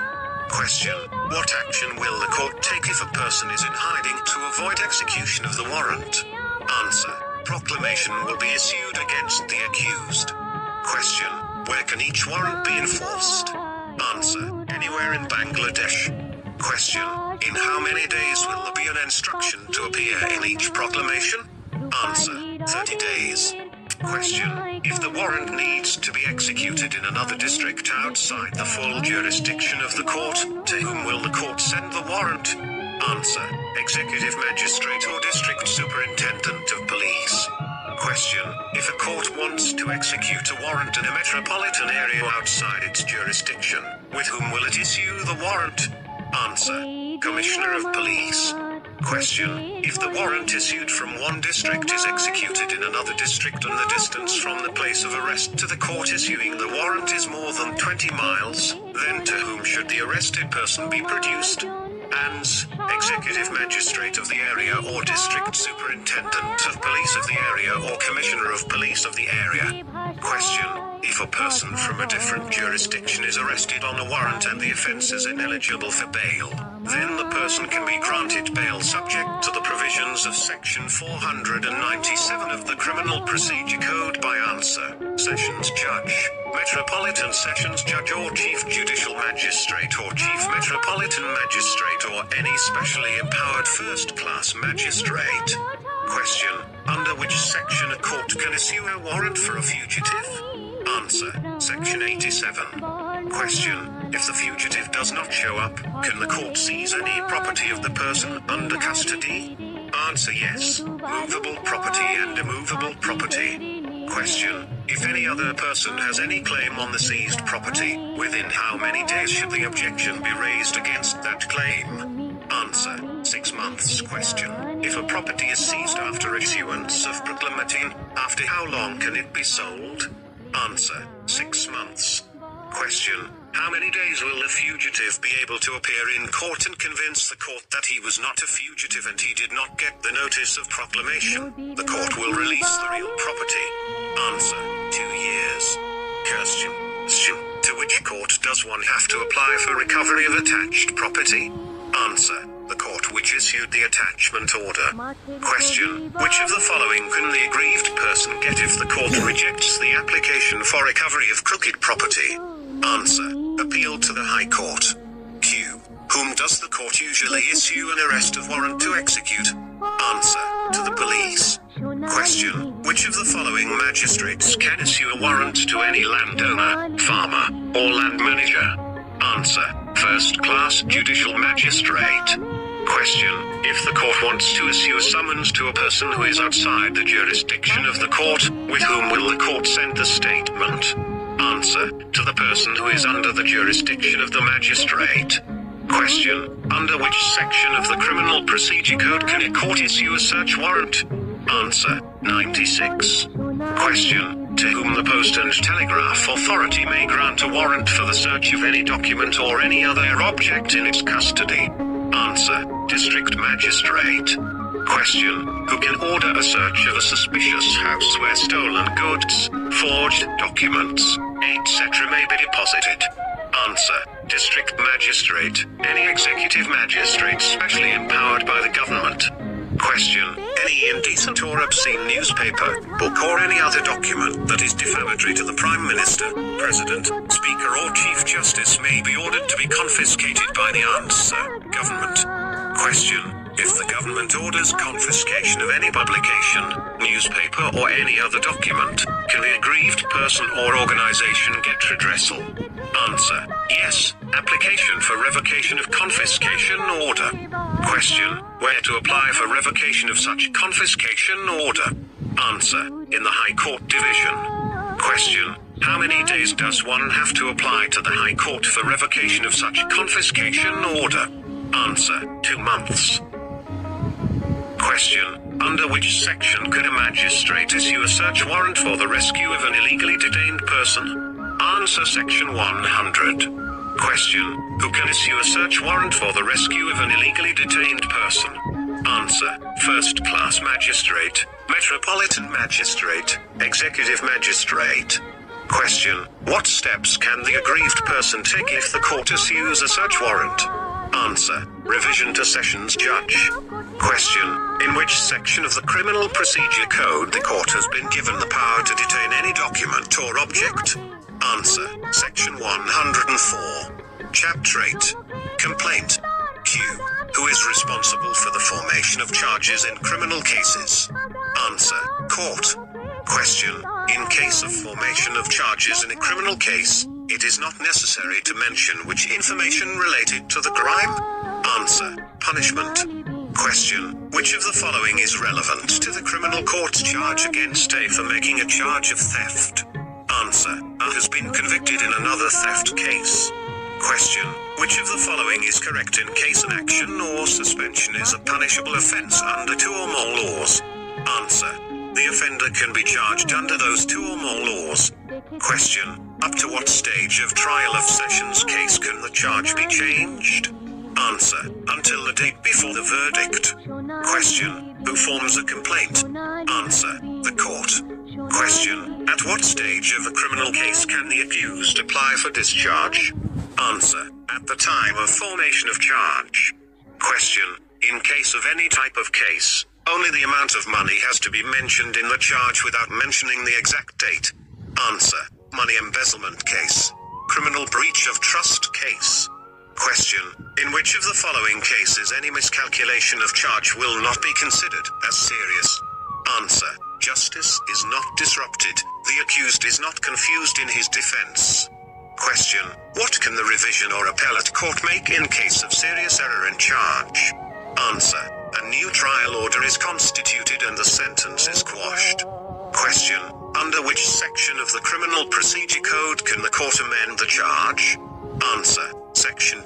Question. What action will the court take if a person is in hiding to avoid execution of the warrant? Answer. Proclamation will be issued against the accused. Question. Where can each warrant be enforced? Answer. Anywhere in Bangladesh. Question. In how many days will there be an instruction to appear in each proclamation? Answer. 30 days. Question. If the warrant needs to be executed in another district outside the full jurisdiction of the court, to whom will the court send the warrant? Answer. Executive magistrate or district superintendent of police. Question. If a court wants to execute a warrant in a metropolitan area outside its jurisdiction, with whom will it issue the warrant? Answer. Commissioner of Police. Question. If the warrant issued from one district is executed in another district and the distance from the place of arrest to the court issuing the warrant is more than 20 miles, then to whom should the arrested person be produced? ANS, Executive Magistrate of the area or District Superintendent of Police of the area or Commissioner of Police of the area. Question. If a person from a different jurisdiction is arrested on a warrant and the offence is ineligible for bail, then the person can be granted bail subject to the provisions of Section 497 of the Criminal Procedure Code by answer. Sessions Judge, Metropolitan Sessions Judge or Chief Judicial Magistrate or Chief Metropolitan Magistrate or any specially empowered first-class magistrate. Question. Under which section a court can issue a warrant for a fugitive? Answer. Section 87. Question. If the fugitive does not show up, can the court seize any property of the person under custody? Answer. Yes. Movable property and immovable property. Question. If any other person has any claim on the seized property, within how many days should the objection be raised against that claim? Answer. 6 months. Question. If a property is seized after issuance of proclamation, after how long can it be sold? Answer. 6 months. Question. How many days will the fugitive be able to appear in court and convince the court that he was not a fugitive and he did not get the notice of proclamation? The court will release the real property. Answer. 2 years. Question. To which court does one have to apply for recovery of attached property? Answer. The court which issued the attachment order. Question. Which of the following can the aggrieved person get if the court rejects the application for recovery of crooked property? Answer. Appeal to the High Court. Q. Whom does the court usually issue an arrest of warrant to execute? Answer. To the police. Question. Which of the following magistrates can issue a warrant to any landowner, farmer, or land manager? Answer. First-class judicial magistrate. Question. If the court wants to issue a summons to a person who is outside the jurisdiction of the court, with whom will the court send the statement? Answer. To the person who is under the jurisdiction of the magistrate. Question. Under which section of the Criminal Procedure Code can a court issue a search warrant? Answer. 96. Question. To whom the Post and Telegraph Authority may grant a warrant for the search of any document or any other object in its custody. Answer. District Magistrate. Question. Who can order a search of a suspicious house where stolen goods, forged documents, etc. may be deposited? Answer. District Magistrate. Any executive magistrate specially empowered by the government. Question. Any indecent or obscene newspaper, book or any other document that is defamatory to the Prime Minister, President, Speaker or Chief Justice may be ordered to be confiscated by the answer. Government. Question. If the government orders confiscation of any publication, newspaper or any other document, can the aggrieved person or organization get redressal? Answer. Yes. Application for revocation of confiscation order. Question. Where to apply for revocation of such confiscation order? Answer. In the High Court Division. Question. How many days does one have to apply to the High Court for revocation of such confiscation order? Answer. 2 months. Question. Under which section could a magistrate issue a search warrant for the rescue of an illegally detained person? Answer. Section 100. Question. Who can issue a search warrant for the rescue of an illegally detained person? Answer. First-class magistrate, metropolitan magistrate, executive magistrate. Question: what steps can the aggrieved person take if the court issues a search warrant? Answer: revision to Sessions Judge. Question: in which section of the Criminal Procedure Code the court has been given the power to detain any document or object? Answer: Section 104. Chapter 8. Complaint. Q. Who is responsible for the formation of charges in criminal cases? Answer: court. Question: in case of formation of charges in a criminal case, it is not necessary to mention which information related to the crime? Answer: punishment. Question: which of the following is relevant to the criminal court's charge against A for making a charge of theft? Answer: A has been convicted in another theft case. Question: which of the following is correct in case an action or suspension is a punishable offense under two or more laws? Answer: the offender can be charged under those two or more laws. Question: up to what stage of trial of Sessions case can the charge be changed? Answer: until the date before the verdict. Question: who forms a complaint? Answer: the court. Question: at what stage of a criminal case can the accused apply for discharge? Answer: at the time of formation of charge. Question: in case of any type of case, only the amount of money has to be mentioned in the charge without mentioning the exact date. Answer: money embezzlement case. Criminal breach of trust case. Question: in which of the following cases any miscalculation of charge will not be considered as serious? Answer: justice is not disrupted, the accused is not confused in his defense. Question: what can the revision or appellate court make in case of serious error in charge? Answer: a new trial order is constituted and the sentence is quashed. Question: under which section of the Criminal Procedure Code can the court amend the charge? Answer: Section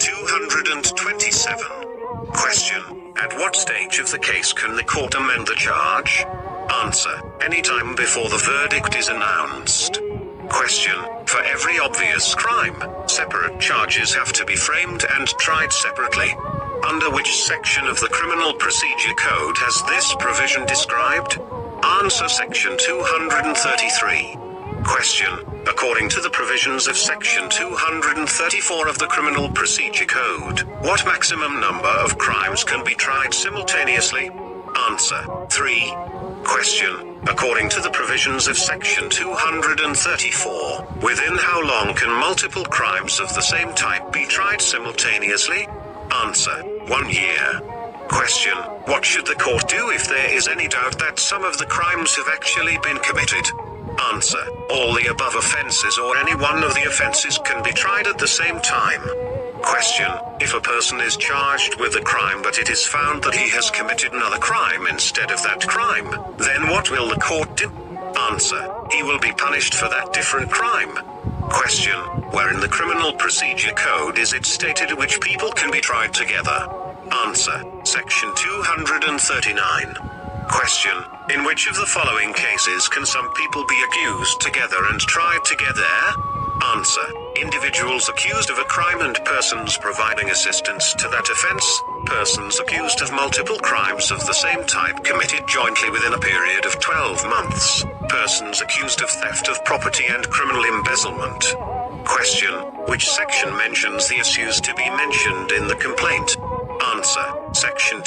227. Question: at what stage of the case can the court amend the charge? Answer: any time before the verdict is announced. Question: for every obvious crime, separate charges have to be framed and tried separately. Under which section of the Criminal Procedure Code has this provision described? Answer: Section 233. Question: according to the provisions of Section 234 of the Criminal Procedure Code, what maximum number of crimes can be tried simultaneously? Answer: 3. Question: according to the provisions of Section 234, within how long can multiple crimes of the same type be tried simultaneously? Answer: 1 year. Question: what should the court do if there is any doubt that some of the crimes have actually been committed? Answer: all the above offenses or any one of the offenses can be tried at the same time. Question: if a person is charged with a crime but it is found that he has committed another crime instead of that crime, then what will the court do? Answer: he will be punished for that different crime. Question: where in the Criminal Procedure Code is it stated which people can be tried together? Answer: Section 239. Question: in which of the following cases can some people be accused together and tried together? Answer: individuals accused of a crime and persons providing assistance to that offense, persons accused of multiple crimes of the same type committed jointly within a period of 12 months, persons accused of theft of property and criminal embezzlement. Question: which section mentions the issues to be mentioned in the complaint? Answer: Section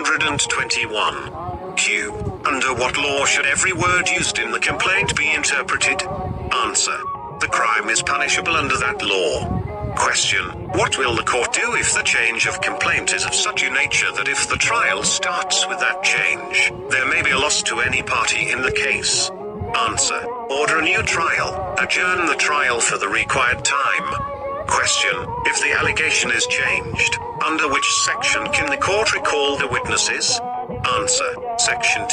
221. Q. Under what law should every word used in the complaint be interpreted? Answer: the crime is punishable under that law. Question: what will the court do if the change of complaint is of such a nature that if the trial starts with that change, there may be a loss to any party in the case? Answer: order a new trial, adjourn the trial for the required time. Question: if the allegation is changed, under which section can the court recall the witnesses? Answer: Section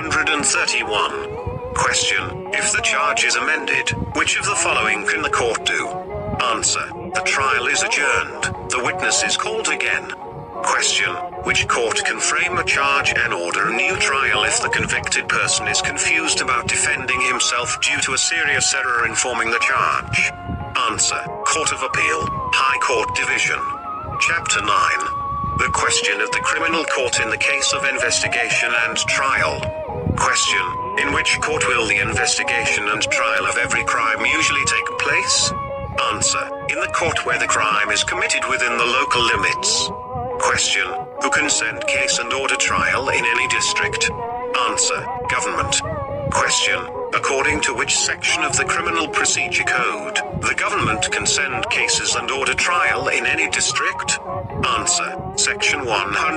231. Question: if the charge is amended, which of the following can the court do? Answer: the trial is adjourned, the witness is called again. Question: which court can frame a charge and order a new trial if the convicted person is confused about defending himself due to a serious error in forming the charge? Answer: Court of Appeal, High Court Division. Chapter 9. The question of the criminal court in the case of investigation and trial. Question: In which court will the investigation and trial of every crime usually take place? Answer. In the court where the crime is committed within the local limits. Question. Who can send case and order trial in any district? Answer. Government. Question. According to which section of the Criminal Procedure Code, the government can send cases and order trial in any district? Answer. Section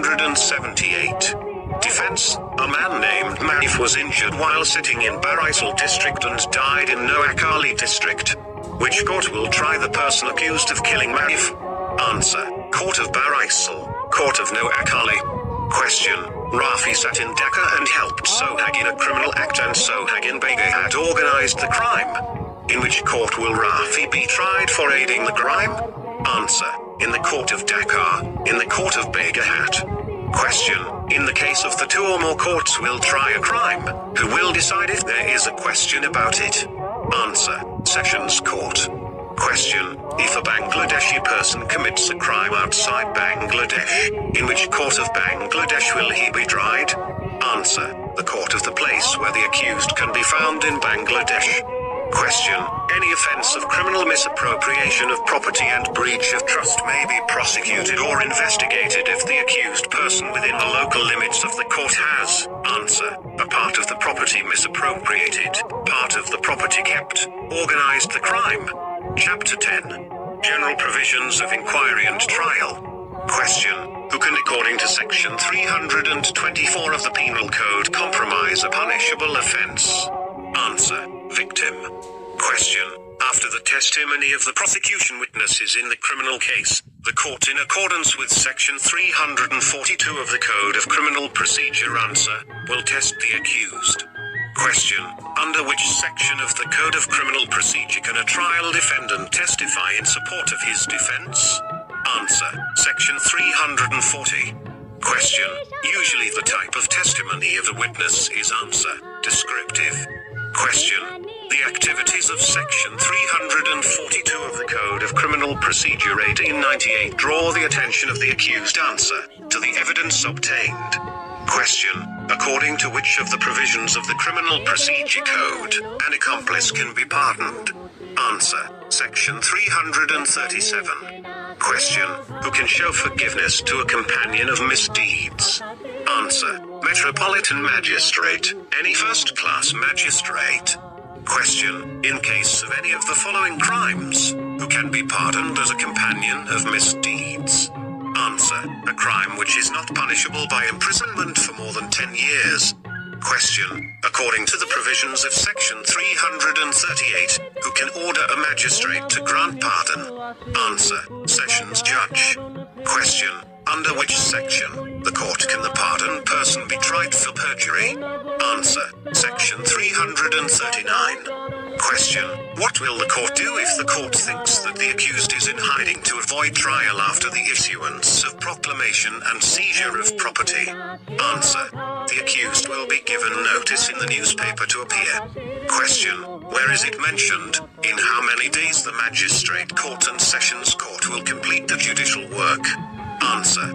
178. Defense. A man named Marif was injured while sitting in Barisal district and died in Noakhali district. Which court will try the person accused of killing Marif? Answer. Court of Barisal. Court of Noakhali. Question. Rafi sat in Dhaka and helped Sohag in a criminal act, and Sohag in Baghat organized the crime. In which court will Rafi be tried for aiding the crime? Answer. In the court of Dhaka. In the court of Baghat. Question. In the case of the two or more courts will try a crime, who will decide if there is a question about it? Answer. Sessions Court. Question. If a Bangladeshi person commits a crime outside Bangladesh, in which court of Bangladesh will he be tried? Answer. The court of the place where the accused can be found in Bangladesh. Question. Any offense of criminal misappropriation of property and breach of trust may be prosecuted or investigated if the accused person within the local limits of the court has. Answer. A part of the property misappropriated, part of the property kept, organized the crime. Chapter 10. General Provisions of Inquiry and Trial. Question. Who can, according to Section 324 of the Penal Code, compromise a punishable offense? Answer. Victim. Question. After the testimony of the prosecution witnesses in the criminal case, the court, in accordance with Section 342 of the Code of Criminal Procedure, answer, will test the accused. Question. Under which section of the Code of Criminal Procedure can a trial defendant testify in support of his defense? Answer. Section 340. Question. Usually the type of testimony of the witness is answer. Descriptive. Question. The activities of Section 342 of the Code of Criminal Procedure 1898 draw the attention of the accused, answer, to the evidence obtained. Question. According to which of the provisions of the Criminal Procedure Code, an accomplice can be pardoned? Answer. Section 337. Question. Who can show forgiveness to a companion of misdeeds? Answer. Metropolitan Magistrate, any first-class magistrate. Question. In case of any of the following crimes, who can be pardoned as a companion of misdeeds? Answer. A crime which is not punishable by imprisonment for more than 10 years. Question. According to the provisions of Section 338, who can order a magistrate to grant pardon? Answer. Sessions Judge. Question. Under which section, the court can the pardoned person be tried for perjury? Answer. Section 339. Question. What will the court do if the court thinks that the accused is in hiding to avoid trial after the issuance of proclamation and seizure of property? Answer. The accused will be given notice in the newspaper to appear. Question. Where is it mentioned, in how many days the magistrate court and sessions court will complete the judicial work? Answer.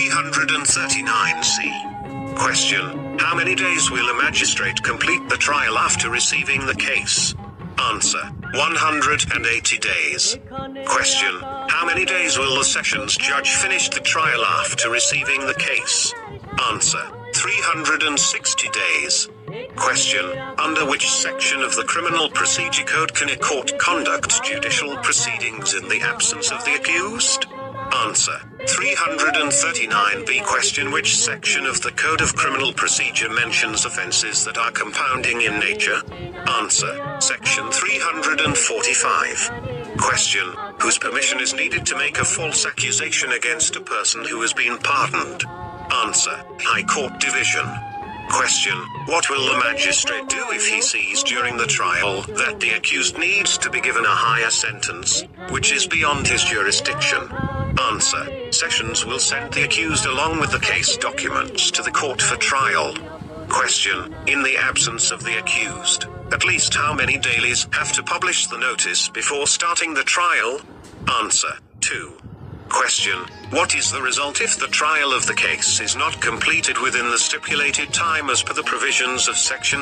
339C. Question. How many days will a magistrate complete the trial after receiving the case? Answer. 180 days. Question. How many days will the sessions judge finish the trial after receiving the case? Answer. 360 days. Question. Under which section of the Criminal Procedure Code can a court conduct judicial proceedings in the absence of the accused? Answer. 339B. Question. Which section of the Code of Criminal Procedure mentions offenses that are compounding in nature? Answer. Section 345. Question. Whose permission is needed to make a false accusation against a person who has been pardoned? Answer. High Court Division. Question. What will the magistrate do if he sees during the trial that the accused needs to be given a higher sentence, which is beyond his jurisdiction? Answer. Sessions will send the accused along with the case documents to the court for trial. Question. In the absence of the accused, at least how many dailies have to publish the notice before starting the trial? Answer. 2. Question: what is the result if the trial of the case is not completed within the stipulated time as per the provisions of Section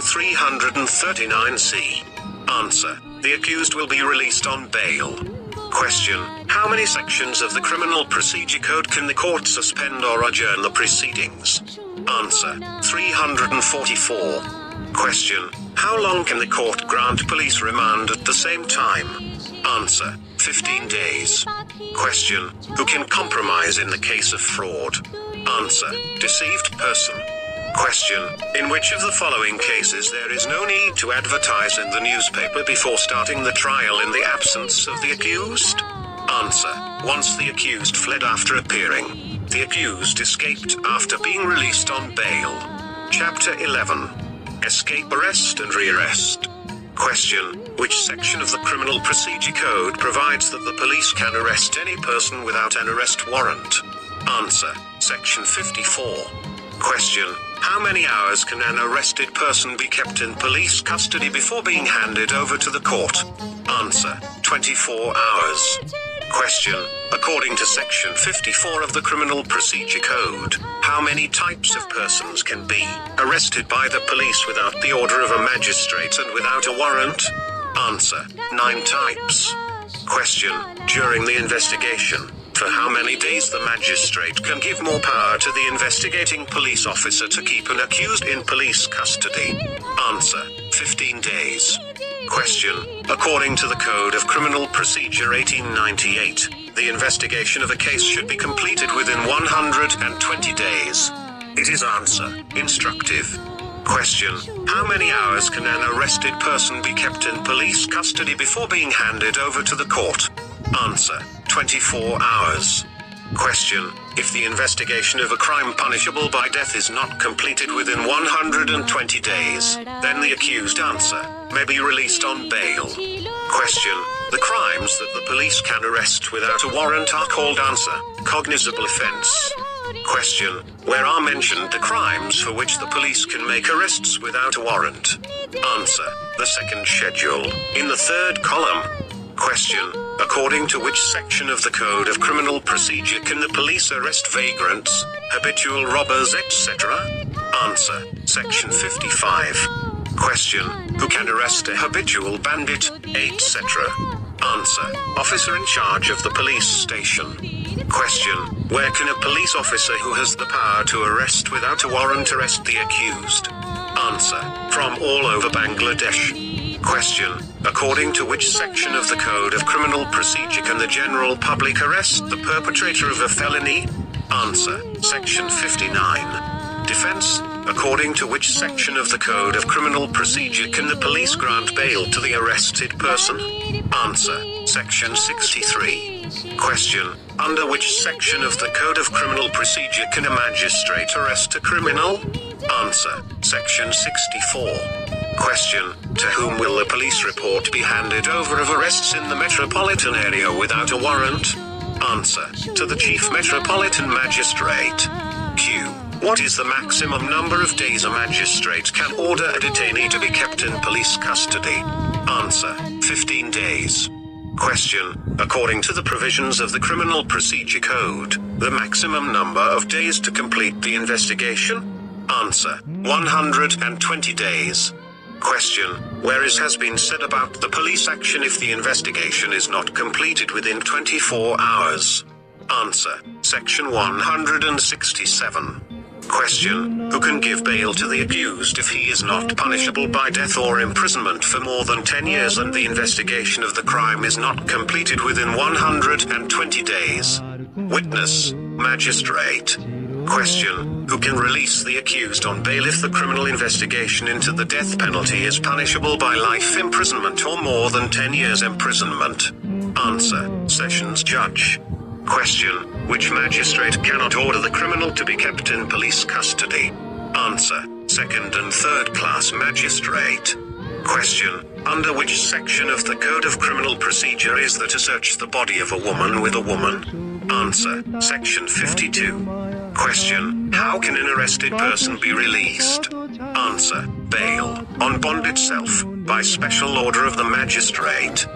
339C? Answer: the accused will be released on bail. Question: how many sections of the Criminal Procedure Code can the court suspend or adjourn the proceedings? Answer: 344. Question: how long can the court grant police remand at the same time? Answer: 15 days. Question: who can compromise in the case of fraud? Answer: deceived person. Question: in which of the following cases there is no need to advertise in the newspaper before starting the trial in the absence of the accused? Answer: once the accused fled after appearing. The accused escaped after being released on bail. Chapter 11. Escape, arrest and rearrest. Question: which section of the Criminal Procedure Code provides that the police can arrest any person without an arrest warrant? Answer: Section 54. Question: how many hours can an arrested person be kept in police custody before being handed over to the court? Answer: 24 hours. Question: according to Section 54 of the Criminal Procedure Code, how many types of persons can be arrested by the police without the order of a magistrate and without a warrant? Answer: 9 types. Question: during the investigation, for how many days the magistrate can give more power to the investigating police officer to keep an accused in police custody? Answer: 15 days. Question: according to the Code of Criminal Procedure 1898, the investigation of a case should be completed within 120 days. It is answer: instructive. Question: how many hours can an arrested person be kept in police custody before being handed over to the court? Answer: 24 hours. Question: if the investigation of a crime punishable by death is not completed within 120 days, then the accused answer may be released on bail. Question: the crimes that the police can arrest without a warrant are called answer: cognizable offense. Question: where are mentioned the crimes for which the police can make arrests without a warrant? Answer: the second schedule, in the third column. Question: according to which section of the Code of Criminal Procedure can the police arrest vagrants, habitual robbers, etc.? Answer: Section 55. Question: who can arrest a habitual bandit, etc.? Answer: officer in charge of the police station. Question: where can a police officer who has the power to arrest without a warrant arrest the accused? Answer: from all over Bangladesh. Question: according to which section of the Code of Criminal Procedure can the general public arrest the perpetrator of a felony? Answer: Section 59. Defense: according to which section of the Code of Criminal Procedure can the police grant bail to the arrested person? Answer: Section 63. Question: under which section of the Code of Criminal Procedure can a magistrate arrest a criminal? Answer: Section 64. Question: to whom will the police report be handed over of arrests in the metropolitan area without a warrant? Answer: to the Chief Metropolitan Magistrate. Q. What is the maximum number of days a magistrate can order a detainee to be kept in police custody? Answer: 15 days. Question: according to the provisions of the Criminal Procedure Code, the maximum number of days to complete the investigation? Answer: 120 days. Question: whereas has been said about the police action if the investigation is not completed within 24 hours? Answer: Section 167. Question: who can give bail to the accused if he is not punishable by death or imprisonment for more than 10 years and the investigation of the crime is not completed within 120 days? Witness: magistrate. Question: who can release the accused on bail if the criminal investigation into the death penalty is punishable by life imprisonment or more than 10 years imprisonment? Answer: Sessions Judge. Question: which magistrate cannot order the criminal to be kept in police custody? Answer: second and third class magistrate. Question: under which section of the Code of Criminal Procedure is there to search the body of a woman with a woman? Answer: Section 52. Question: how can an arrested person be released? Answer: bail, on bond itself, by special order of the magistrate.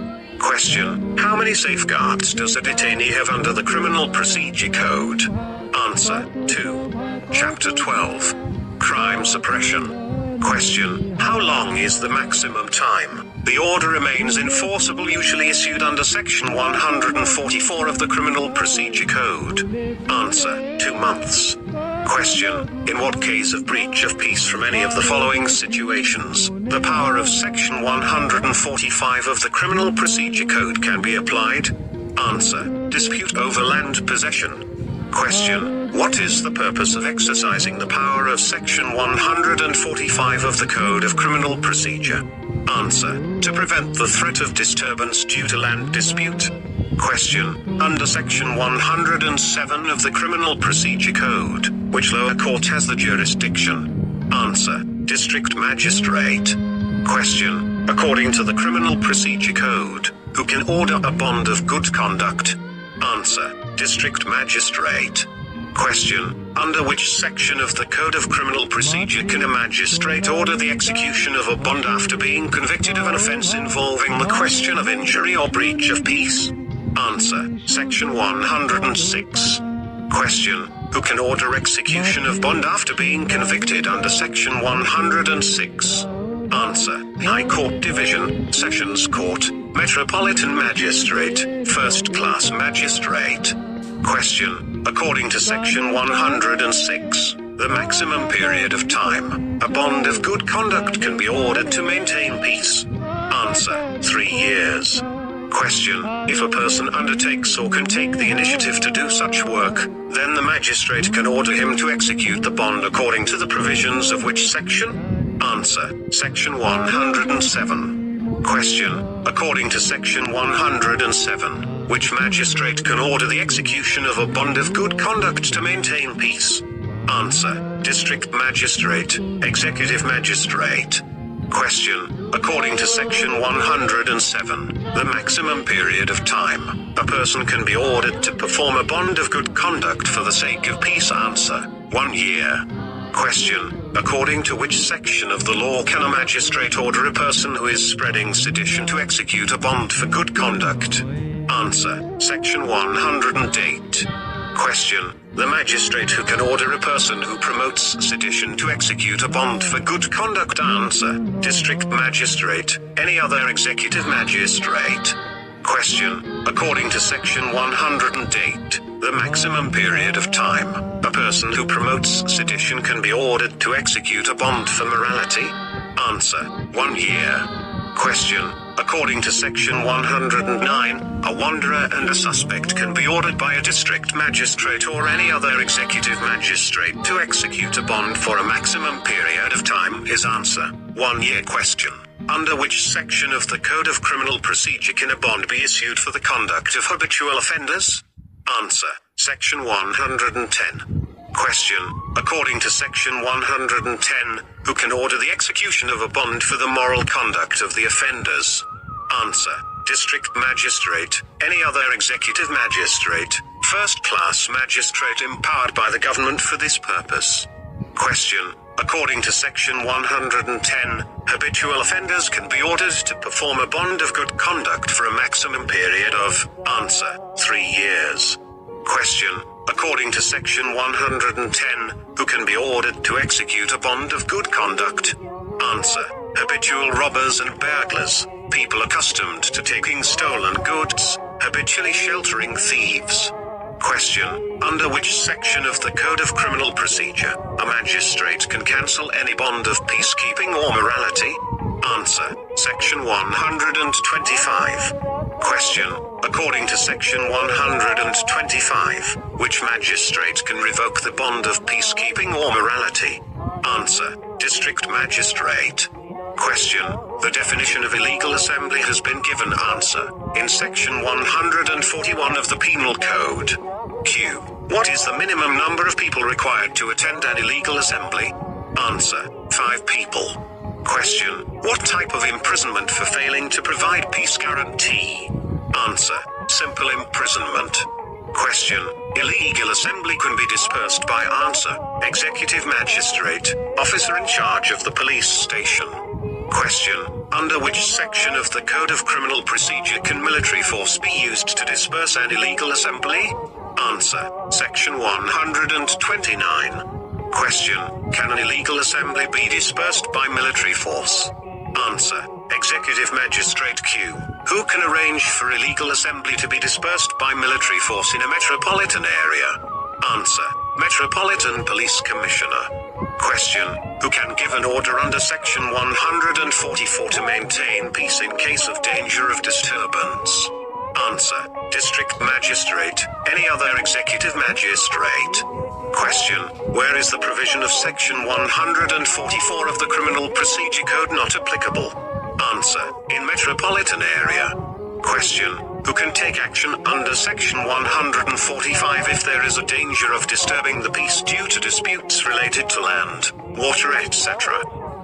Question: how many safeguards does a detainee have under the Criminal Procedure Code? Answer: 2. Chapter 12. Crime suppression. Question: how long is the maximum time the order remains enforceable usually issued under Section 144 of the Criminal Procedure Code? Answer: 2 months. Question: in what case of breach of peace from any of the following situations, the power of Section 145 of the Criminal Procedure Code can be applied? Answer: dispute over land possession. Question: what is the purpose of exercising the power of Section 145 of the Code of Criminal Procedure? Answer: to prevent the threat of disturbance due to land dispute. Question: under Section 107 of the Criminal Procedure Code, which lower court has the jurisdiction? Answer: district magistrate. Question: according to the Criminal Procedure Code, who can order a bond of good conduct? Answer: district magistrate. Question: under which section of the Code of Criminal Procedure can a magistrate order the execution of a bond after being convicted of an offense involving the question of injury or breach of peace? Answer: Section 106. Question: who can order execution of bond after being convicted under Section 106? Answer: High Court Division, Sessions Court, Metropolitan Magistrate, First Class Magistrate. Question: according to Section 106, the maximum period of time a bond of good conduct can be ordered to maintain peace? Answer: 3 years. Question: if a person undertakes or can take the initiative to do such work, then the magistrate can order him to execute the bond according to the provisions of which section? Answer: Section 107. Question: according to Section 107, which magistrate can order the execution of a bond of good conduct to maintain peace? Answer: district magistrate, executive magistrate. Question: according to Section 107, the maximum period of time a person can be ordered to perform a bond of good conduct for the sake of peace? Answer: 1 year. Question: according to which section of the law can a magistrate order a person who is spreading sedition to execute a bond for good conduct? Answer: Section 108. Question: the magistrate who can order a person who promotes sedition to execute a bond for good conduct? Answer: district magistrate, any other executive magistrate. Question: according to Section 108, the maximum period of time a person who promotes sedition can be ordered to execute a bond for morality? Answer: 1 year. Question: according to Section 109, a wanderer and a suspect can be ordered by a district magistrate or any other executive magistrate to execute a bond for a maximum period of time? His answer: 1 year. Question: under which section of the Code of Criminal Procedure can a bond be issued for the conduct of habitual offenders? Answer: Section 110. Question: according to Section 110, who can order the execution of a bond for the moral conduct of the offenders? Answer: district magistrate, any other executive magistrate, first-class magistrate empowered by the government for this purpose. Question: according to Section 110, habitual offenders can be ordered to perform a bond of good conduct for a maximum period of? Answer: 3 years. Question: according to Section 110, who can be ordered to execute a bond of good conduct? Answer: habitual robbers and burglars, people accustomed to taking stolen goods, habitually sheltering thieves. Question: under which section of the Code of Criminal Procedure a magistrate can cancel any bond of peacekeeping or morality? Answer: Section 125. Question: according to Section 125, which magistrate can revoke the bond of peacekeeping or morality? Answer: district magistrate. Question: the definition of illegal assembly has been given. Answer: in Section 141 of the Penal Code. Q. What is the minimum number of people required to attend an illegal assembly? Answer: 5 people. Question: what type of imprisonment for failing to provide peace guarantee? Answer: simple imprisonment. Question: illegal assembly can be dispersed by? Answer: executive magistrate, officer in charge of the police station. Question. Under which section of the Code of Criminal Procedure can military force be used to disperse an illegal assembly? Answer. Section 129. Question. Can an illegal assembly be dispersed by military force? Answer. Executive Magistrate Q. Who can arrange for illegal assembly to be dispersed by military force in a metropolitan area? Answer. Metropolitan Police Commissioner. Question. Who can give an order under Section 144 to maintain peace in case of danger of disturbance? Answer. District Magistrate. Any other executive magistrate. Question. Where is the provision of Section 144 of the Criminal Procedure Code not applicable? Answer. In metropolitan area. Question. Who can take action under Section 145 if there is a danger of disturbing the peace due to disputes related to land, water, etc.?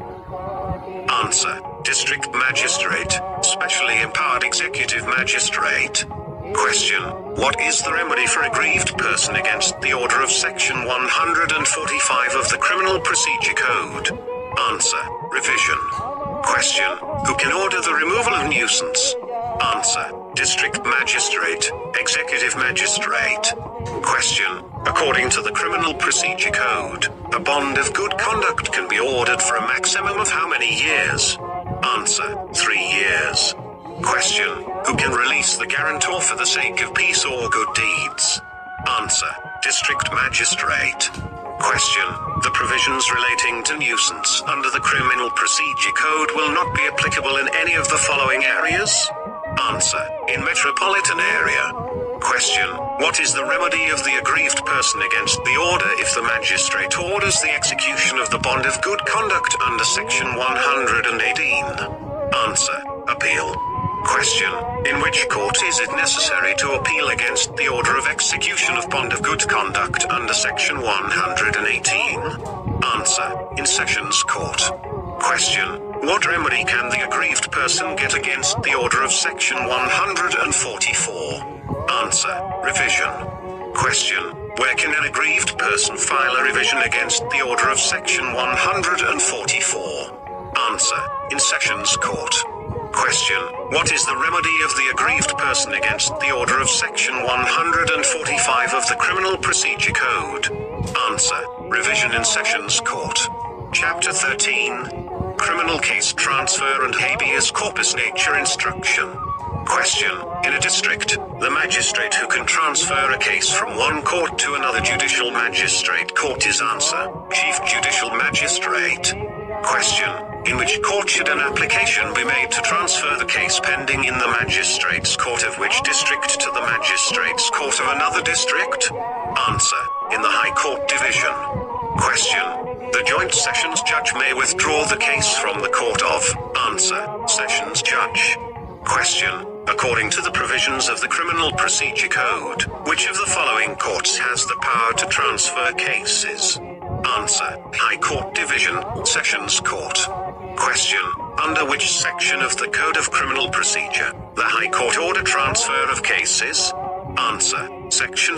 Answer. District Magistrate, Specially Empowered Executive Magistrate. Question. What is the remedy for aggrieved person against the order of Section 145 of the Criminal Procedure Code? Answer. Revision. Question. Who can order the removal of nuisance? Answer. District Magistrate, Executive Magistrate. Question. According to the Criminal Procedure Code, a bond of good conduct can be ordered for a maximum of how many years? Answer. 3 years. Question. Who can release the guarantor for the sake of peace or good deeds? Answer. District Magistrate. Question. The provisions relating to nuisance under the Criminal Procedure Code will not be applicable in any of the following areas? Answer. In metropolitan area. Question. What is the remedy of the aggrieved person against the order if the magistrate orders the execution of the bond of good conduct under Section 118? Answer. Appeal. Question. In which court is it necessary to appeal against the order of execution of bond of good conduct under Section 118? Answer. In Sessions Court. Question. What remedy can the aggrieved person get against the order of Section 144? Answer. Revision. Question. Where can an aggrieved person file a revision against the order of Section 144? Answer. In Sessions Court. Question. What is the remedy of the aggrieved person against the order of Section 145 of the Criminal Procedure Code? Answer. Revision in Sessions Court. Chapter 13. Criminal Case Transfer and Habeas Corpus Nature Instruction. Question. In a district, the magistrate who can transfer a case from one court to another judicial magistrate court is answer. Chief Judicial Magistrate. Question. In which court should an application be made to transfer the case pending in the magistrate's court of which district to the magistrate's court of another district? Answer. In the High Court Division. Question. The Joint Sessions Judge may withdraw the case from the court of answer. Sessions Judge. Question. According to the provisions of the Criminal Procedure Code, which of the following courts has the power to transfer cases? Answer. High Court Division, Sessions Court. Question. Under which section of the Code of Criminal Procedure, the High Court order transfer of cases? Answer. Section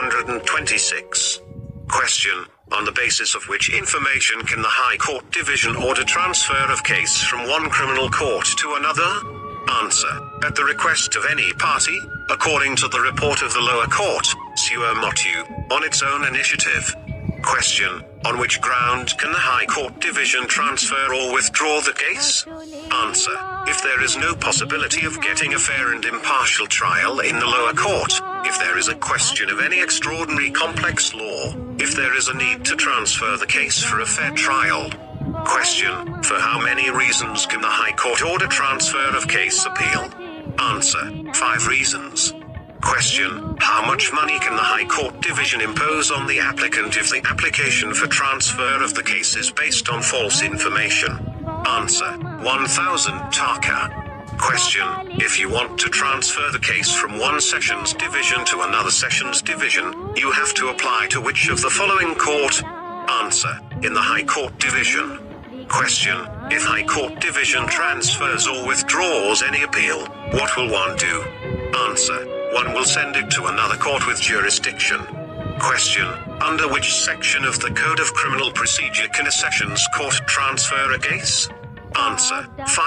526. Question. On the basis of which information can the High Court Division order transfer of case from one criminal court to another? Answer. At the request of any party, according to the report of the lower court, sua motu, on its own initiative. Question. On which ground can the High Court Division transfer or withdraw the case? Answer. If there is no possibility of getting a fair and impartial trial in the lower court, if there is a question of any extraordinary complex law, if there is a need to transfer the case for a fair trial. Question. For how many reasons can the High Court order transfer of case appeal? Answer. 5 reasons. Question. How much money can the High Court Division impose on the applicant if the application for transfer of the case is based on false information? Answer. 1,000 taka. Question. If you want to transfer the case from one Sessions Division to another Sessions Division, you have to apply to which of the following court? Answer. In the High Court Division. Question. If High Court Division transfers or withdraws any appeal, what will one do? Answer. One will send it to another court with jurisdiction. Question. Under which section of the Code of Criminal Procedure can a Sessions Court transfer a case? Answer,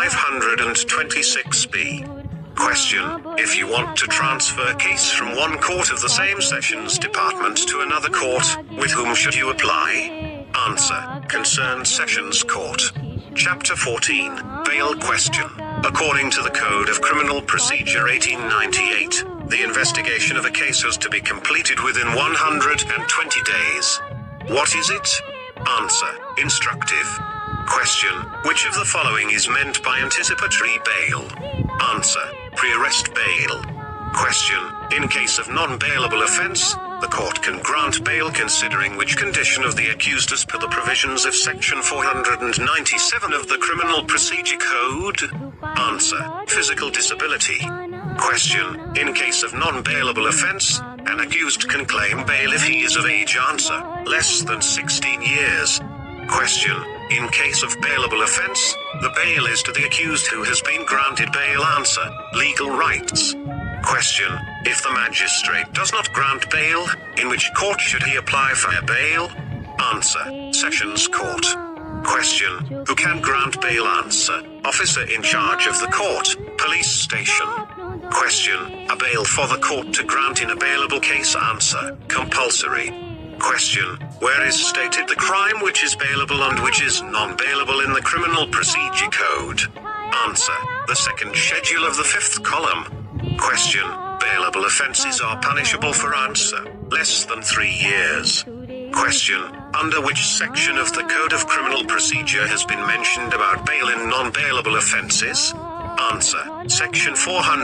526B. Question, if you want to transfer a case from one court of the same sessions department to another court, with whom should you apply? Answer, concerned sessions court. Chapter 14, Bail Question. According to the Code of Criminal Procedure 1898, the investigation of a case has to be completed within 120 days. What is it? Answer, instructive. Question, which of the following is meant by anticipatory bail? Answer, pre-arrest bail. Question, in case of non-bailable offense, the court can grant bail considering which condition of the accused as per the provisions of Section 497 of the Criminal Procedure Code? Answer, physical disability. Question, in case of non-bailable offense, an accused can claim bail if he is of age. Answer, less than 16 years. Question, in case of bailable offense, the bail is to the accused who has been granted bail. Answer, legal rights. Question, if the magistrate does not grant bail, in which court should he apply for bail? Answer, sessions court. Question, who can grant bail? Answer, officer in charge of the court, police station. Question, a bail for the court to grant in a bailable case. Answer, compulsory. Question, where is stated the crime which is bailable and which is non-bailable in the Criminal Procedure Code? Answer, the second schedule of the 5th column. Question, bailable offences are punishable for. Answer, less than 3 years. Question, under which section of the Code of Criminal Procedure has been mentioned about bail in non-bailable offences? Answer, Section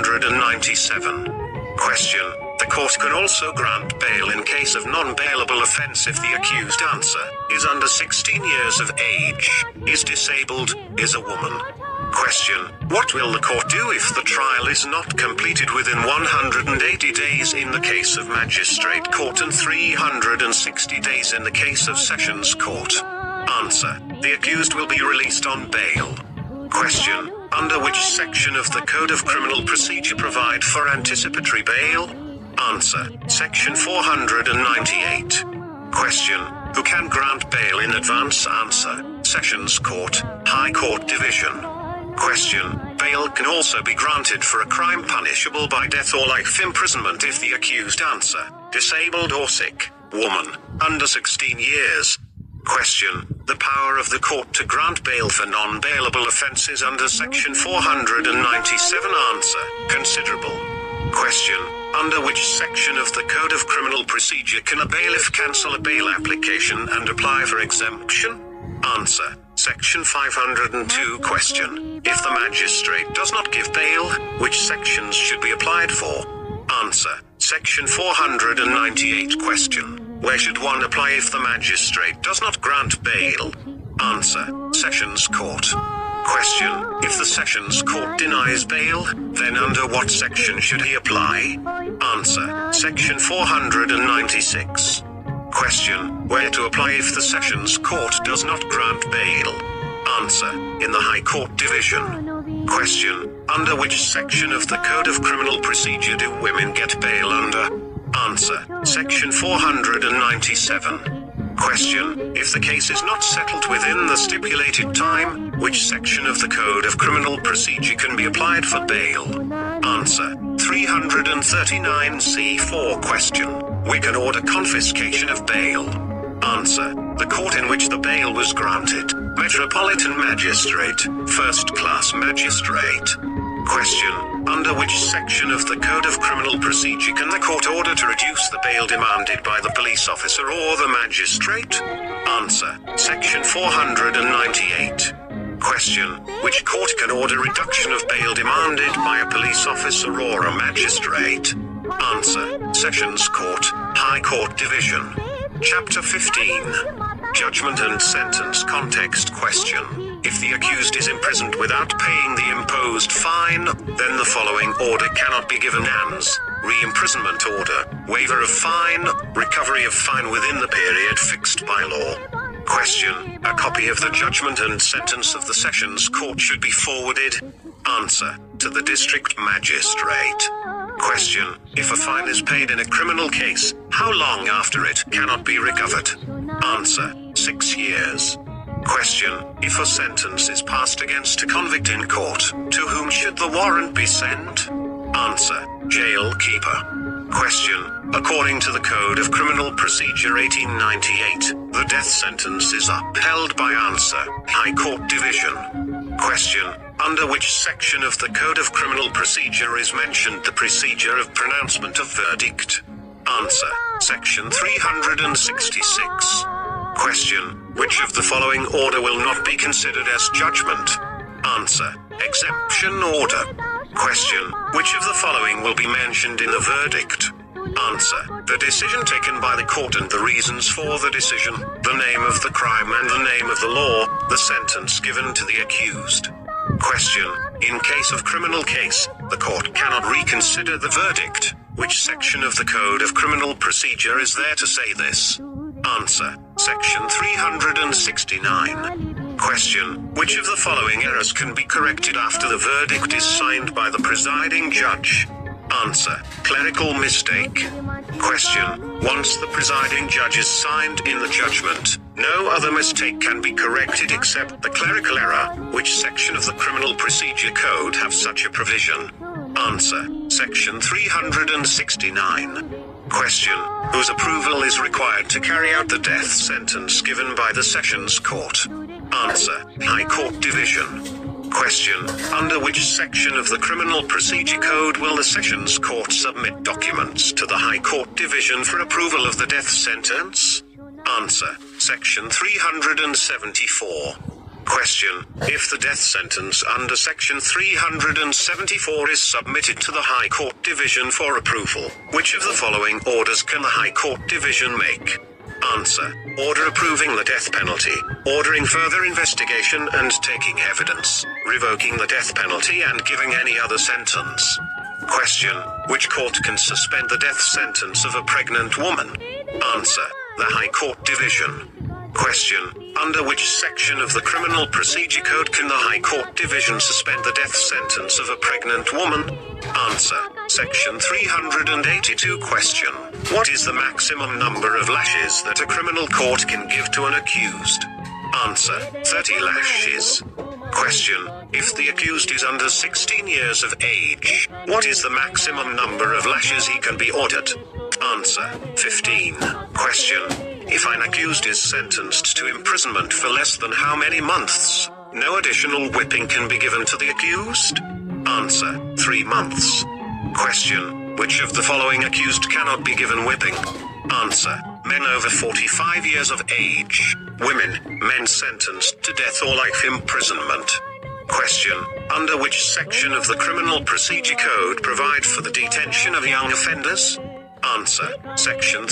497. Question, the court can also grant bail in case of non-bailable offence if the accused. Answer, is under 16 years of age, is disabled, is a woman. Question, what will the court do if the trial is not completed within 180 days in the case of magistrate court and 360 days in the case of sessions court? Answer, the accused will be released on bail. Question, under which section of the Code of Criminal Procedure provide for anticipatory bail? Answer, Section 498. Question, who can grant bail in advance? Answer, Sessions Court, High Court Division. Question, bail can also be granted for a crime punishable by death or life imprisonment if the accused. Answer, disabled or sick, woman, under 16 years. Question, the power of the court to grant bail for non-bailable offences under Section 497. Answer, considerable. Question, under which section of the Code of Criminal Procedure can a bailiff cancel a bail application and apply for exemption? Answer, Section 502. Question, if the magistrate does not give bail, which sections should be applied for? Answer, Section 498. Question, where should one apply if the magistrate does not grant bail? Answer, Sessions Court. Question, if the Sessions Court denies bail, then under what section should he apply? Answer, Section 496. Question, where to apply if the Sessions Court does not grant bail? Answer, in the High Court Division. Question, under which section of the Code of Criminal Procedure do women get bail under? Answer, Section 497. Question, if the case is not settled within the stipulated time, which section of the Code of Criminal Procedure can be applied for bail? Answer, 339C4. Question, we can order confiscation of bail. Answer, the court in which the bail was granted, Metropolitan Magistrate, First Class Magistrate. Question, under which section of the Code of Criminal Procedure can the court order to reduce the bail demanded by the police officer or the magistrate? Answer, Section 498. Question, which court can order reduction of bail demanded by a police officer or a magistrate? Answer, Sessions Court, High Court Division. Chapter 15. Judgment and Sentence Context. Question, if the accused is imprisoned without paying the imposed fine, then the following order cannot be given: ANS, re-imprisonment order, waiver of fine, recovery of fine within the period fixed by law. Question, a copy of the judgment and sentence of the Sessions Court should be forwarded. Answer, to the district magistrate. Question, if a fine is paid in a criminal case, how long after it cannot be recovered? Answer, 6 years. Question: if a sentence is passed against a convict in court, to whom should the warrant be sent? Answer: jail keeper. Question: according to the Code of Criminal Procedure 1898, the death sentence is upheld by answer: High Court Division. Question: under which section of the Code of Criminal Procedure is mentioned the procedure of pronouncement of verdict? Answer: section 366. Question: which of the following order will not be considered as judgment? Answer: exemption order. Question: which of the following will be mentioned in the verdict? Answer: the decision taken by the court and the reasons for the decision, the name of the crime and the name of the law, the sentence given to the accused. Question: in case of criminal case, the court cannot reconsider the verdict. Which section of the Code of Criminal Procedure is there to say this? Answer: section 369. Question: which of the following errors can be corrected after the verdict is signed by the presiding judge? Answer: clerical mistake. Question: once the presiding judge is signed in the judgment, no other mistake can be corrected except the clerical error. Which section of the Criminal Procedure Code have such a provision? Answer: section 369. Question: whose approval is required to carry out the death sentence given by the Sessions Court? Answer: High Court Division. Question: under which section of the Criminal Procedure Code will the Sessions Court submit documents to the High Court Division for approval of the death sentence? Answer: section 374. Question: if the death sentence under section 374 is submitted to the High Court Division for approval, which of the following orders can the High Court Division make? Answer: order approving the death penalty, ordering further investigation and taking evidence, revoking the death penalty and giving any other sentence. Question: which court can suspend the death sentence of a pregnant woman? Answer: the High Court Division. Question: under which section of the Criminal Procedure Code can the High Court Division suspend the death sentence of a pregnant woman? Answer: section 382. Question: what is the maximum number of lashes that a criminal court can give to an accused? Answer: 30 lashes. Question: if the accused is under 16 years of age, what is the maximum number of lashes he can be ordered? Answer: 15. Question: if an accused is sentenced to imprisonment for less than how many months, no additional whipping can be given to the accused? Answer: 3 months. Question: which of the following accused cannot be given whipping? Answer: men over 45 years of age, women, men sentenced to death or life imprisonment. Question: under which section of the Criminal Procedure Code provide for the detention of young offenders? Answer: section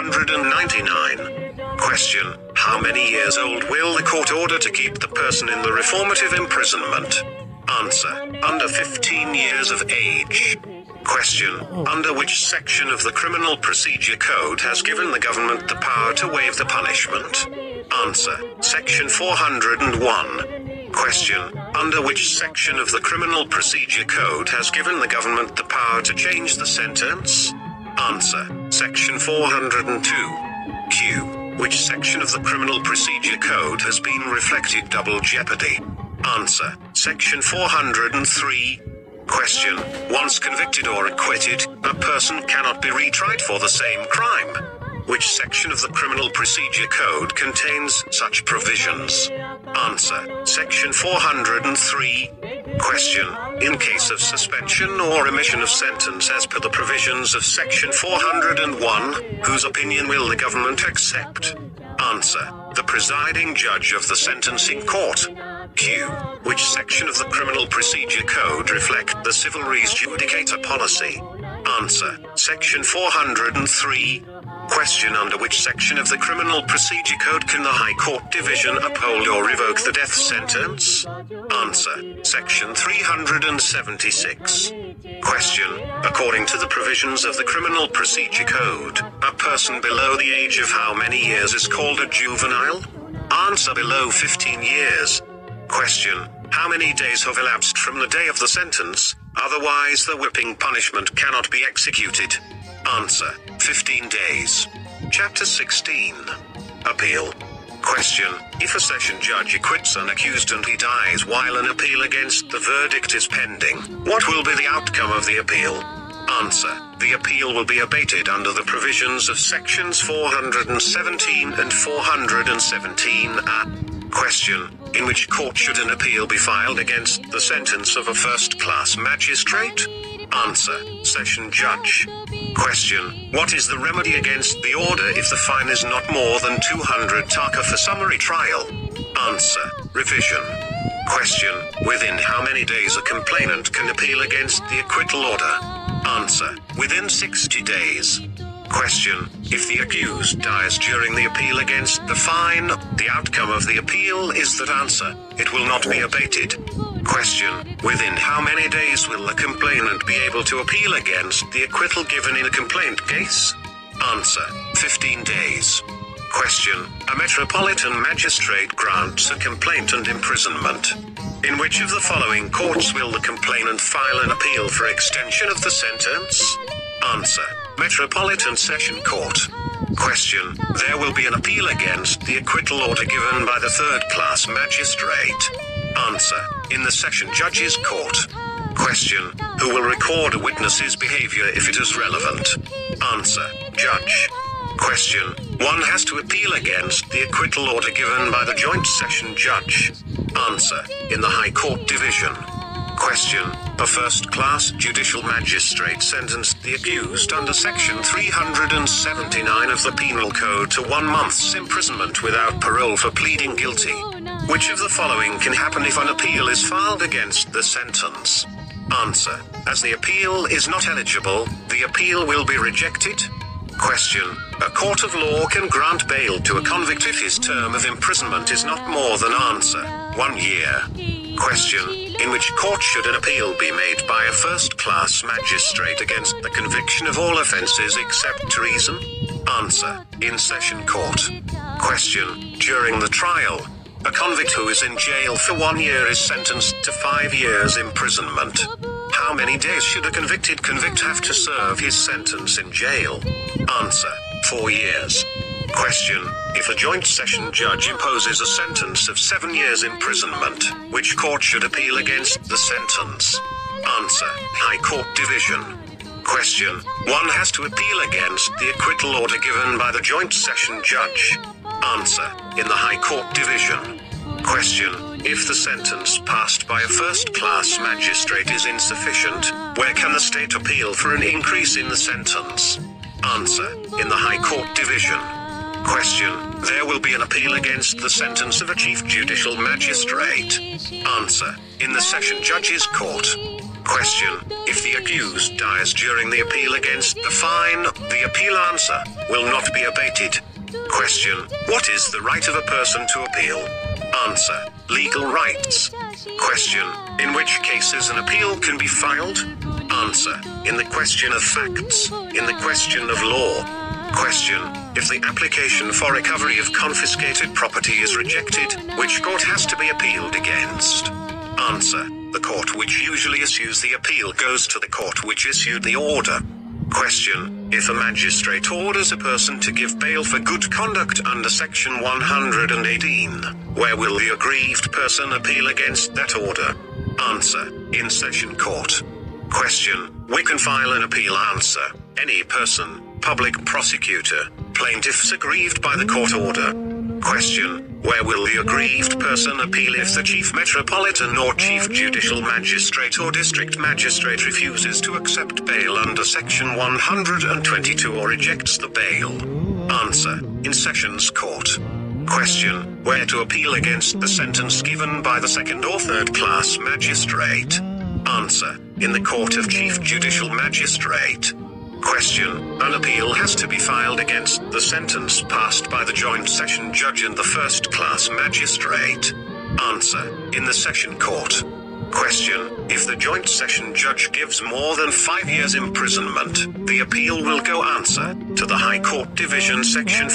399. Question: how many years old will the court order to keep the person in the reformative imprisonment? Answer: under 15 years of age. Question: under which section of the Criminal Procedure Code has given the government the power to waive the punishment? Answer: section 401. Question: under which section of the Criminal Procedure Code has given the government the power to change the sentence? Answer: section 402. Q. Which section of the Criminal Procedure Code has been reflected double jeopardy? Answer: section 403. Question: once convicted or acquitted, a person cannot be retried for the same crime. Which section of the Criminal Procedure Code contains such provisions? Answer: section 403. Question: in case of suspension or remission of sentence as per the provisions of section 401, whose opinion will the government accept? Answer: the presiding judge of the sentencing court. Q. Which section of the Criminal Procedure Code reflect the civil res judicator policy? Answer: section 403. Question: under which section of the Criminal Procedure Code can the High Court Division uphold or revoke the death sentence? Answer: section 376. Question: according to the provisions of the Criminal Procedure Code, a person below the age of how many years is called a juvenile? Answer: below 15 years. Question: how many days have elapsed from the day of the sentence, otherwise the whipping punishment cannot be executed? Answer: 15 days. Chapter 16. Appeal. Question: if a session judge acquits an accused and he dies while an appeal against the verdict is pending, what will be the outcome of the appeal? Answer: the appeal will be abated under the provisions of sections 417 and 417A. Question: in which court should an appeal be filed against the sentence of a first-class magistrate? Answer: session judge. Question: what is the remedy against the order if the fine is not more than 200 taka for summary trial? Answer: revision. Question: within how many days a complainant can appeal against the acquittal order? Answer: within 60 days. Question: if the accused dies during the appeal against the fine, the outcome of the appeal is that answer: it will not be abated. Question: within how many days will the complainant be able to appeal against the acquittal given in a complaint case? Answer: 15 days. Question: a metropolitan magistrate grants a complaint and imprisonment. In which of the following courts will the complainant file an appeal for extension of the sentence? Answer: Metropolitan Session Court. Question: there will be an appeal against the acquittal order given by the third-class magistrate. Answer: in the Session Judge's Court. Question: who will record a witness's behavior if it is relevant? Answer: judge. Question: one has to appeal against the acquittal order given by the joint session judge. Answer: in the High Court Division. Question: a first-class judicial magistrate sentenced the accused under Section 379 of the Penal Code to 1 month's imprisonment without parole for pleading guilty. Which of the following can happen if an appeal is filed against the sentence? Answer: as the appeal is not eligible, the appeal will be rejected. Question: a court of law can grant bail to a convict if his term of imprisonment is not more than answer: 1 year. Question: in which court should an appeal be made by a first-class magistrate against the conviction of all offences except treason? Answer: in Session Court. Question: during the trial, a convict who is in jail for 1 year is sentenced to 5 years imprisonment. How many days should a convicted convict have to serve his sentence in jail? Answer: 4 years. Question: if a joint session judge imposes a sentence of 7 years imprisonment, which court should appeal against the sentence? Answer: High Court Division. Question: one has to appeal against the acquittal order given by the joint session judge. Answer: in the High Court Division. Question: if the sentence passed by a first-class magistrate is insufficient, where can the state appeal for an increase in the sentence? Answer: in the High Court Division. Question: there will be an appeal against the sentence of a chief judicial magistrate. Answer: in the Session Judge's Court. Question: if the accused dies during the appeal against the fine, the appeal answer will not be abated. Question: what is the right of a person to appeal? Answer: legal rights. Question: in which cases an appeal can be filed? Answer: in the question of facts, in the question of law. Question: if the application for recovery of confiscated property is rejected, which court has to be appealed against? Answer: the court which usually issues the appeal goes to the court which issued the order. Question: if a magistrate orders a person to give bail for good conduct under Section 118, where will the aggrieved person appeal against that order? Answer: in Session Court. Question: we can file an appeal. Answer: any person, public prosecutor, plaintiffs aggrieved by the court order. Question: where will the aggrieved person appeal if the chief metropolitan or chief judicial magistrate or district magistrate refuses to accept bail under Section 122 or rejects the bail? Answer: in Sessions Court. Question: where to appeal against the sentence given by the second or third class magistrate? Answer: in the Court of Chief Judicial Magistrate. Question: an appeal has to be filed against the sentence passed by the joint session judge and the first class magistrate. Answer: in the Session Court. Question: if the joint session judge gives more than 5 years imprisonment, the appeal will go answer to the High Court Division Section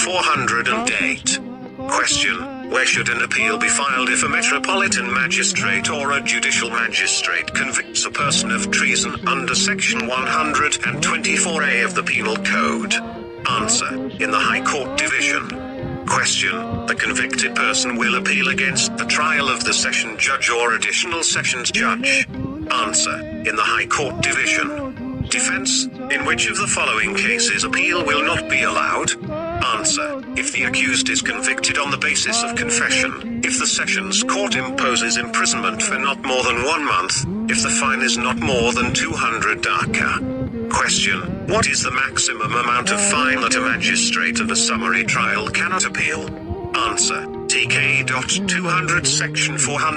408. Question: where should an appeal be filed if a metropolitan magistrate or a judicial magistrate convicts a person of treason under Section 124A of the Penal Code? Answer: in the High Court Division. Question. The convicted person will appeal against the trial of the session judge or additional sessions judge. Answer. In the High Court Division. Defense. In which of the following cases appeal will not be allowed? Answer. If the accused is convicted on the basis of confession, if the Sessions Court imposes imprisonment for not more than 1 month, if the fine is not more than 200 daka. Question. What is the maximum amount of fine that a magistrate of a summary trial cannot appeal? Answer. TK.200 Section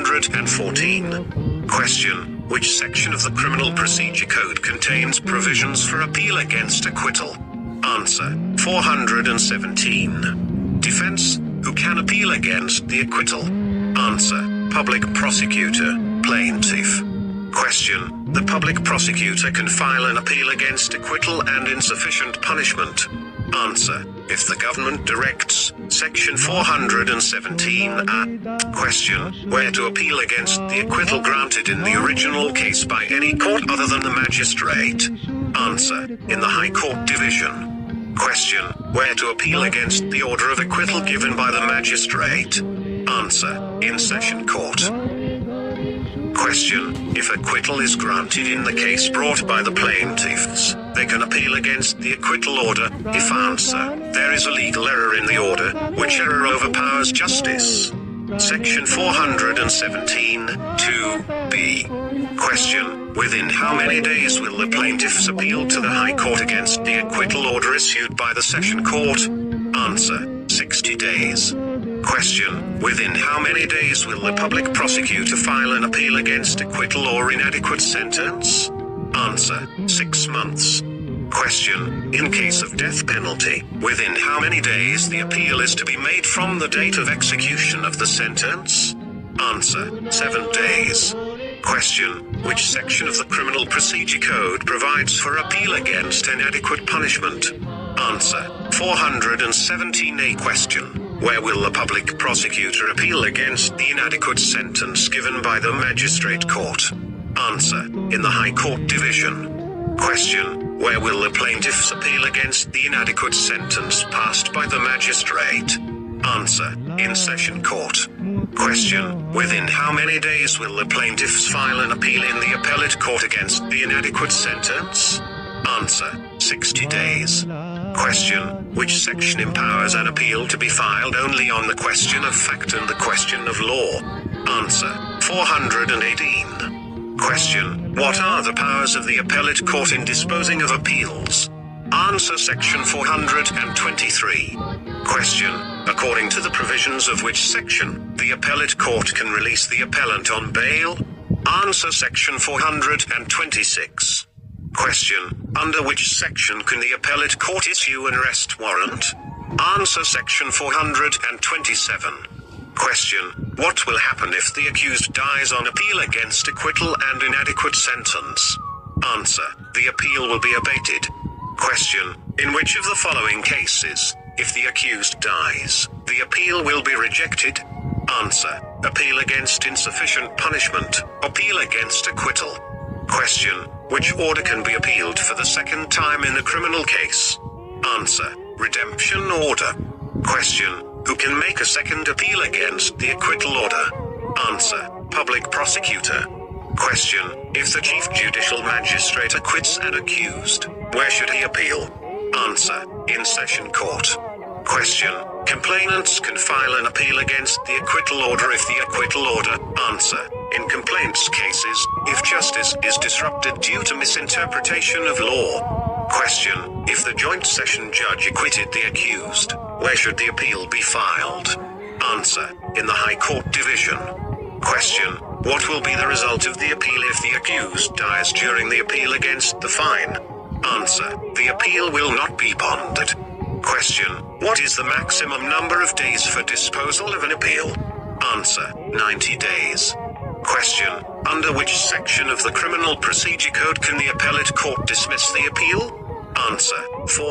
414. Question. Which section of the Criminal Procedure Code contains provisions for appeal against acquittal? Answer. 417. Defense. Who can appeal against the acquittal? Answer. Public prosecutor. Plaintiff. Question. The public prosecutor can file an appeal against acquittal and insufficient punishment. Answer. If the government directs. Section 417A. Question. Where to appeal against the acquittal granted in the original case by any court other than the magistrate? Answer. In the High Court Division. Question. Where to appeal against the order of acquittal given by the magistrate? Answer. In Session Court. Question. If acquittal is granted in the case brought by the plaintiffs, they can appeal against the acquittal order. If answer, there is a legal error in the order, which error overpowers justice. Section 417, 2b. Question. Within how many days will the plaintiffs appeal to the High Court against the acquittal order issued by the Session Court? Answer. 60 days. Question. Within how many days will the public prosecutor file an appeal against acquittal or inadequate sentence? Answer. 6 months. Question. In case of death penalty, within how many days the appeal is to be made from the date of execution of the sentence? Answer. 7 days. Question. Which section of the Criminal Procedure Code provides for appeal against inadequate punishment? Answer. 417A. Question. Where will the public prosecutor appeal against the inadequate sentence given by the magistrate court? Answer. In the High Court Division. Question. Where will the plaintiffs appeal against the inadequate sentence passed by the magistrate? Answer. In Session Court. Question. Within how many days will the plaintiffs file an appeal in the appellate court against the inadequate sentence? Answer. 60 days. Question. Which section empowers an appeal to be filed only on the question of fact and the question of law? Answer. 418. Question. What are the powers of the appellate court in disposing of appeals? Answer. Section 423. Question. According to the provisions of which section, the appellate court can release the appellant on bail? Answer. Section 426. Question. Under which section can the appellate court issue an arrest warrant? Answer. Section 427. Question. What will happen if the accused dies on appeal against acquittal and inadequate sentence? Answer. The appeal will be abated. Question. In which of the following cases, if the accused dies, the appeal will be rejected? Answer. Appeal against insufficient punishment, appeal against acquittal. Question. Which order can be appealed for the second time in a criminal case? Answer. Redemption order. Question. Who can make a second appeal against the acquittal order? Answer. Public prosecutor. Question. If the Chief Judicial Magistrate acquits an accused, where should he appeal? Answer. In Session Court. Question. Complainants can file an appeal against the acquittal order if the acquittal order. Answer. In complaints cases, if justice is disrupted due to misinterpretation of law. Question. If the joint session judge acquitted the accused, where should the appeal be filed? Answer. In the High Court Division. Question. What will be the result of the appeal if the accused dies during the appeal against the fine? Answer. The appeal will not be pondered. Question. What is the maximum number of days for disposal of an appeal? Answer. 90 days. Question. Under which section of the Criminal Procedure Code can the appellate court dismiss the appeal? Answer.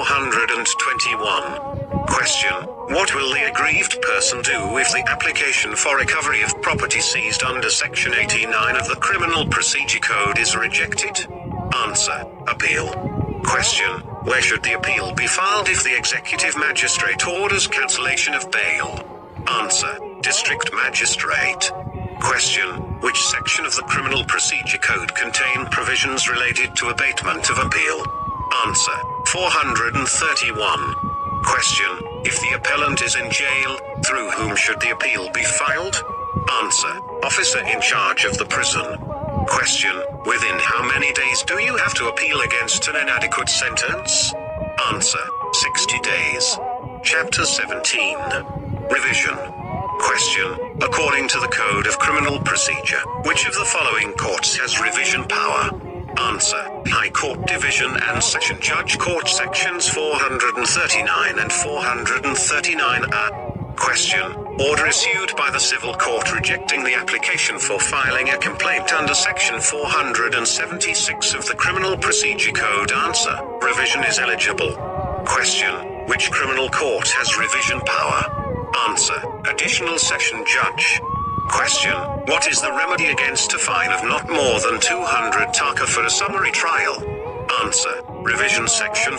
421. Question. What will the aggrieved person do if the application for recovery of property seized under Section 89 of the Criminal Procedure Code is rejected? Answer. Appeal. Question. Where should the appeal be filed if the executive magistrate orders cancellation of bail? Answer: District Magistrate. Question: which section of the Criminal Procedure Code contain provisions related to abatement of appeal? Answer: 431. Question: if the appellant is in jail, through whom should the appeal be filed? Answer: officer in charge of the prison. Question: within how many days do you have to appeal against an inadequate sentence? Answer: 60 days. Chapter 17. Revision. Question: according to the Code of Criminal Procedure, which of the following courts has revision power? Answer: High Court Division and Session Judge Court sections 439 and 439A. Question: order issued by the Civil Court rejecting the application for filing a complaint under section 476 of the Criminal Procedure Code. Answer: revision is eligible. Question: which criminal court has revision power? Answer: additional session judge. Question: what is the remedy against a fine of not more than 200 taka for a summary trial? Answer: revision section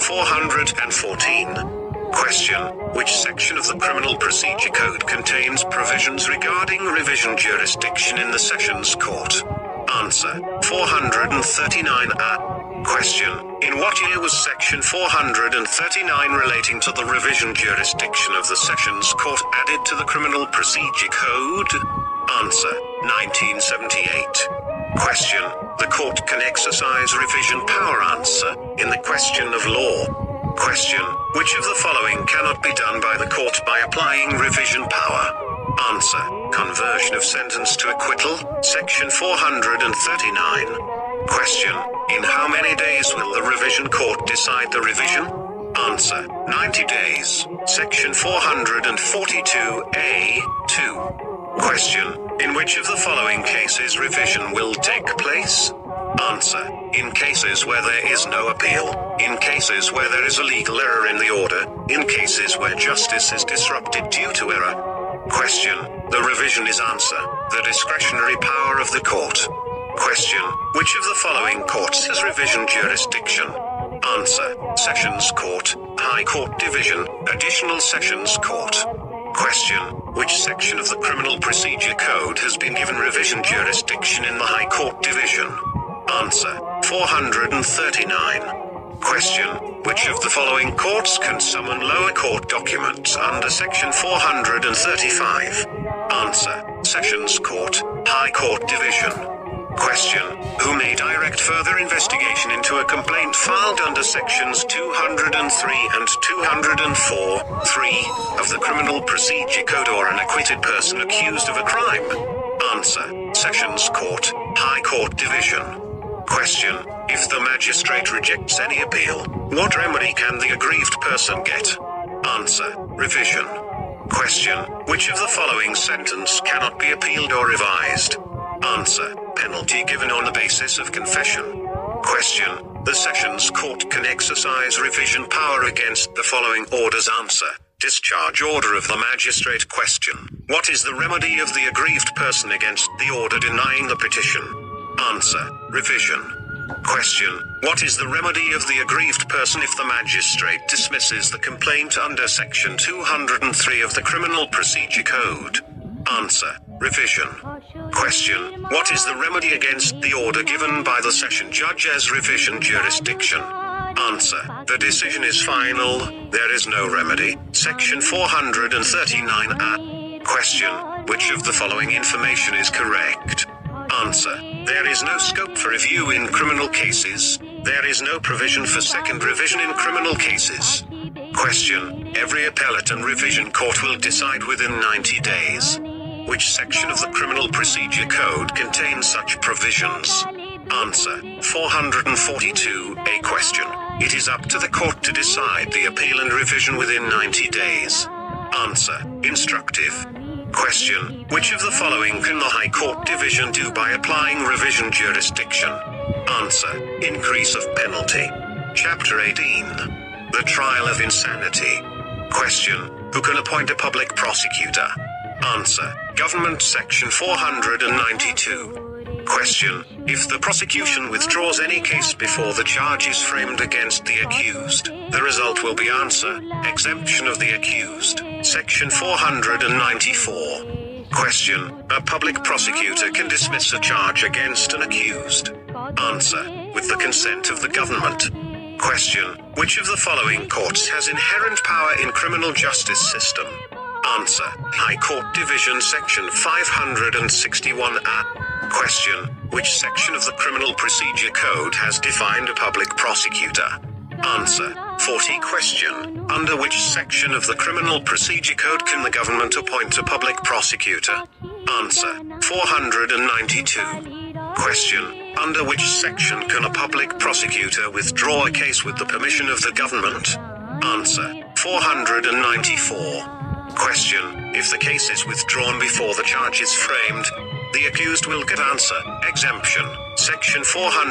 414. Question: which section of the Criminal Procedure Code contains provisions regarding revision jurisdiction in the Sessions Court? Answer: 439A. Question: in what year was section 439 relating to the revision jurisdiction of the Sessions Court added to the Criminal Procedure Code? Answer: 1978. Question: the court can exercise revision power. Answer: in the question of law. Question: which of the following cannot be done by the court by applying revision power? Answer: conversion of sentence to acquittal, section 439. Question: in how many days will the revision court decide the revision? Answer: 90 days, section 442A(2). Question: in which of the following cases revision will take place? Answer: in cases where there is no appeal, in cases where there is a legal error in the order, in cases where justice is disrupted due to error. Question: the revision is answer: the discretionary power of the court. Question: which of the following courts has revision jurisdiction? Answer: Sessions Court, High Court Division, Additional Sessions Court. Question: which section of the Criminal Procedure Code has been given revision jurisdiction in the High Court Division? Answer: 439. Question: which of the following courts can summon lower court documents under section 435? Answer: Sessions Court, High Court Division. Question: who may direct further investigation into a complaint filed under sections 203 and 204(3) of the Criminal Procedure Code or an acquitted person accused of a crime? Answer: Sessions Court, High Court Division. Question: if the magistrate rejects any appeal, what remedy can the aggrieved person get? Answer: revision. Question: which of the following sentence cannot be appealed or revised? Answer: penalty given on the basis of confession. Question: the Sessions Court can exercise revision power against the following orders. Answer: discharge order of the magistrate. Question: what is the remedy of the aggrieved person against the order denying the petition? Answer: revision. Question: what is the remedy of the aggrieved person if the magistrate dismisses the complaint under section 203 of the Criminal Procedure Code? Answer: revision. Question: what is the remedy against the order given by the session judge as revision jurisdiction? Answer: the decision is final, there is no remedy, section 439A. Question: which of the following information is correct? Answer: there is no scope for review in criminal cases. There is no provision for second revision in criminal cases. Question: every appellate and revision court will decide within 90 days. Which section of the Criminal Procedure Code contains such provisions? Answer: 442A. Question: it is up to the court to decide the appeal and revision within 90 days. Answer: instructive. Question: which of the following can the High Court Division do by applying revision jurisdiction? Answer: increase of penalty. Chapter 18. The trial of insanity. Question: who can appoint a public prosecutor? Answer: Government Section 492. Question: if the prosecution withdraws any case before the charge is framed against the accused, the result will be answer: exemption of the accused. Section 494. Question: a public prosecutor can dismiss a charge against an accused. Answer: with the consent of the government. Question: which of the following courts has inherent power in criminal justice system? Answer: High Court Division Section 561A. Question: which section of the Criminal Procedure Code has defined a public prosecutor? Answer: 40. Question: under which section of the Criminal Procedure Code can the government appoint a public prosecutor? Answer: 492. Question: under which section can a public prosecutor withdraw a case with the permission of the government? Answer: 494. Question: if the case is withdrawn before the charge is framed, the accused will get answer: exemption. Section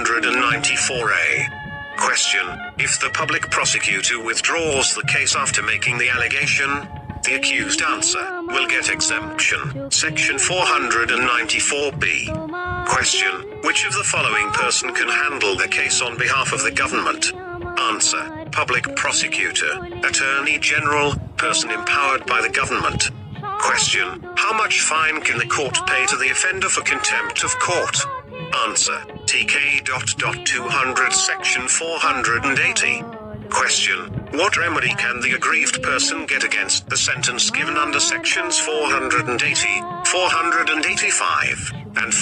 494A. Question: if the public prosecutor withdraws the case after making the allegation, the accused answer will get exemption. Section 494B. Question: which of the following person can handle the case on behalf of the government? Answer: public prosecutor, attorney general, person empowered by the government. Question: how much fine can the court pay to the offender for contempt of court? Answer: TK.200 Section 480. Question: what remedy can the aggrieved person get against the sentence given under sections 480, 485, and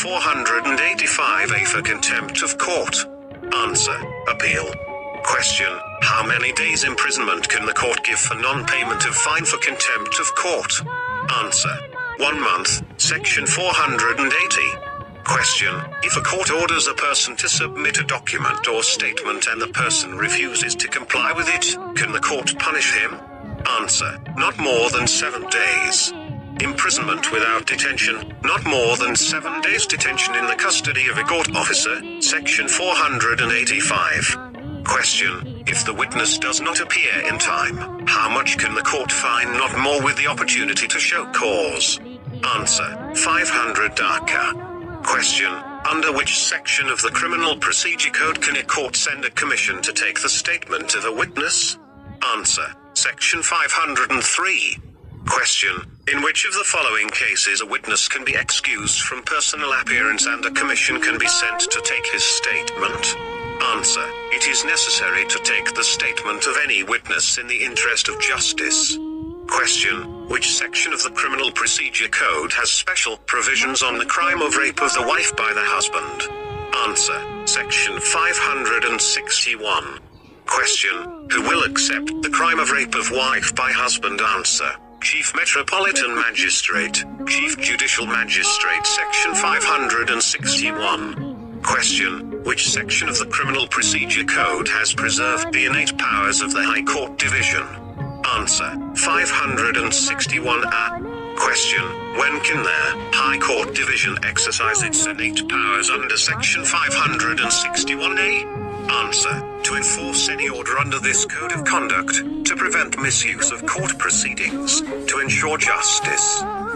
485A for contempt of court? Answer: appeal. Question: how many days imprisonment can the court give for non-payment of fine for contempt of court? Answer: 1 month. Section 480. Question: if a court orders a person to submit a document or statement and the person refuses to comply with it, can the court punish him? Answer: not more than 7 days. Imprisonment without detention, not more than 7 days detention in the custody of a court officer. Section 485. Question: if the witness does not appear in time, how much can the court fine not more with the opportunity to show cause? Answer: 500 daka. Question: under which section of the Criminal Procedure Code can a court send a commission to take the statement of a witness? Answer: Section 503. Question: in which of the following cases a witness can be excused from personal appearance and a commission can be sent to take his statement? Answer: it is necessary to take the statement of any witness in the interest of justice. Question: which section of the Criminal Procedure Code has special provisions on the crime of rape of the wife by the husband? Answer: Section 561. Question: who will accept the crime of rape of wife by husband? Answer: Chief Metropolitan Magistrate, Chief Judicial Magistrate. Section 561. Question: which section of the Criminal Procedure Code has preserved the innate powers of the High Court Division? Answer: 561A. Question: when can the High Court Division exercise its innate powers under Section 561A? Answer: to enforce any order under this Code of Conduct, to prevent misuse of court proceedings, to ensure justice,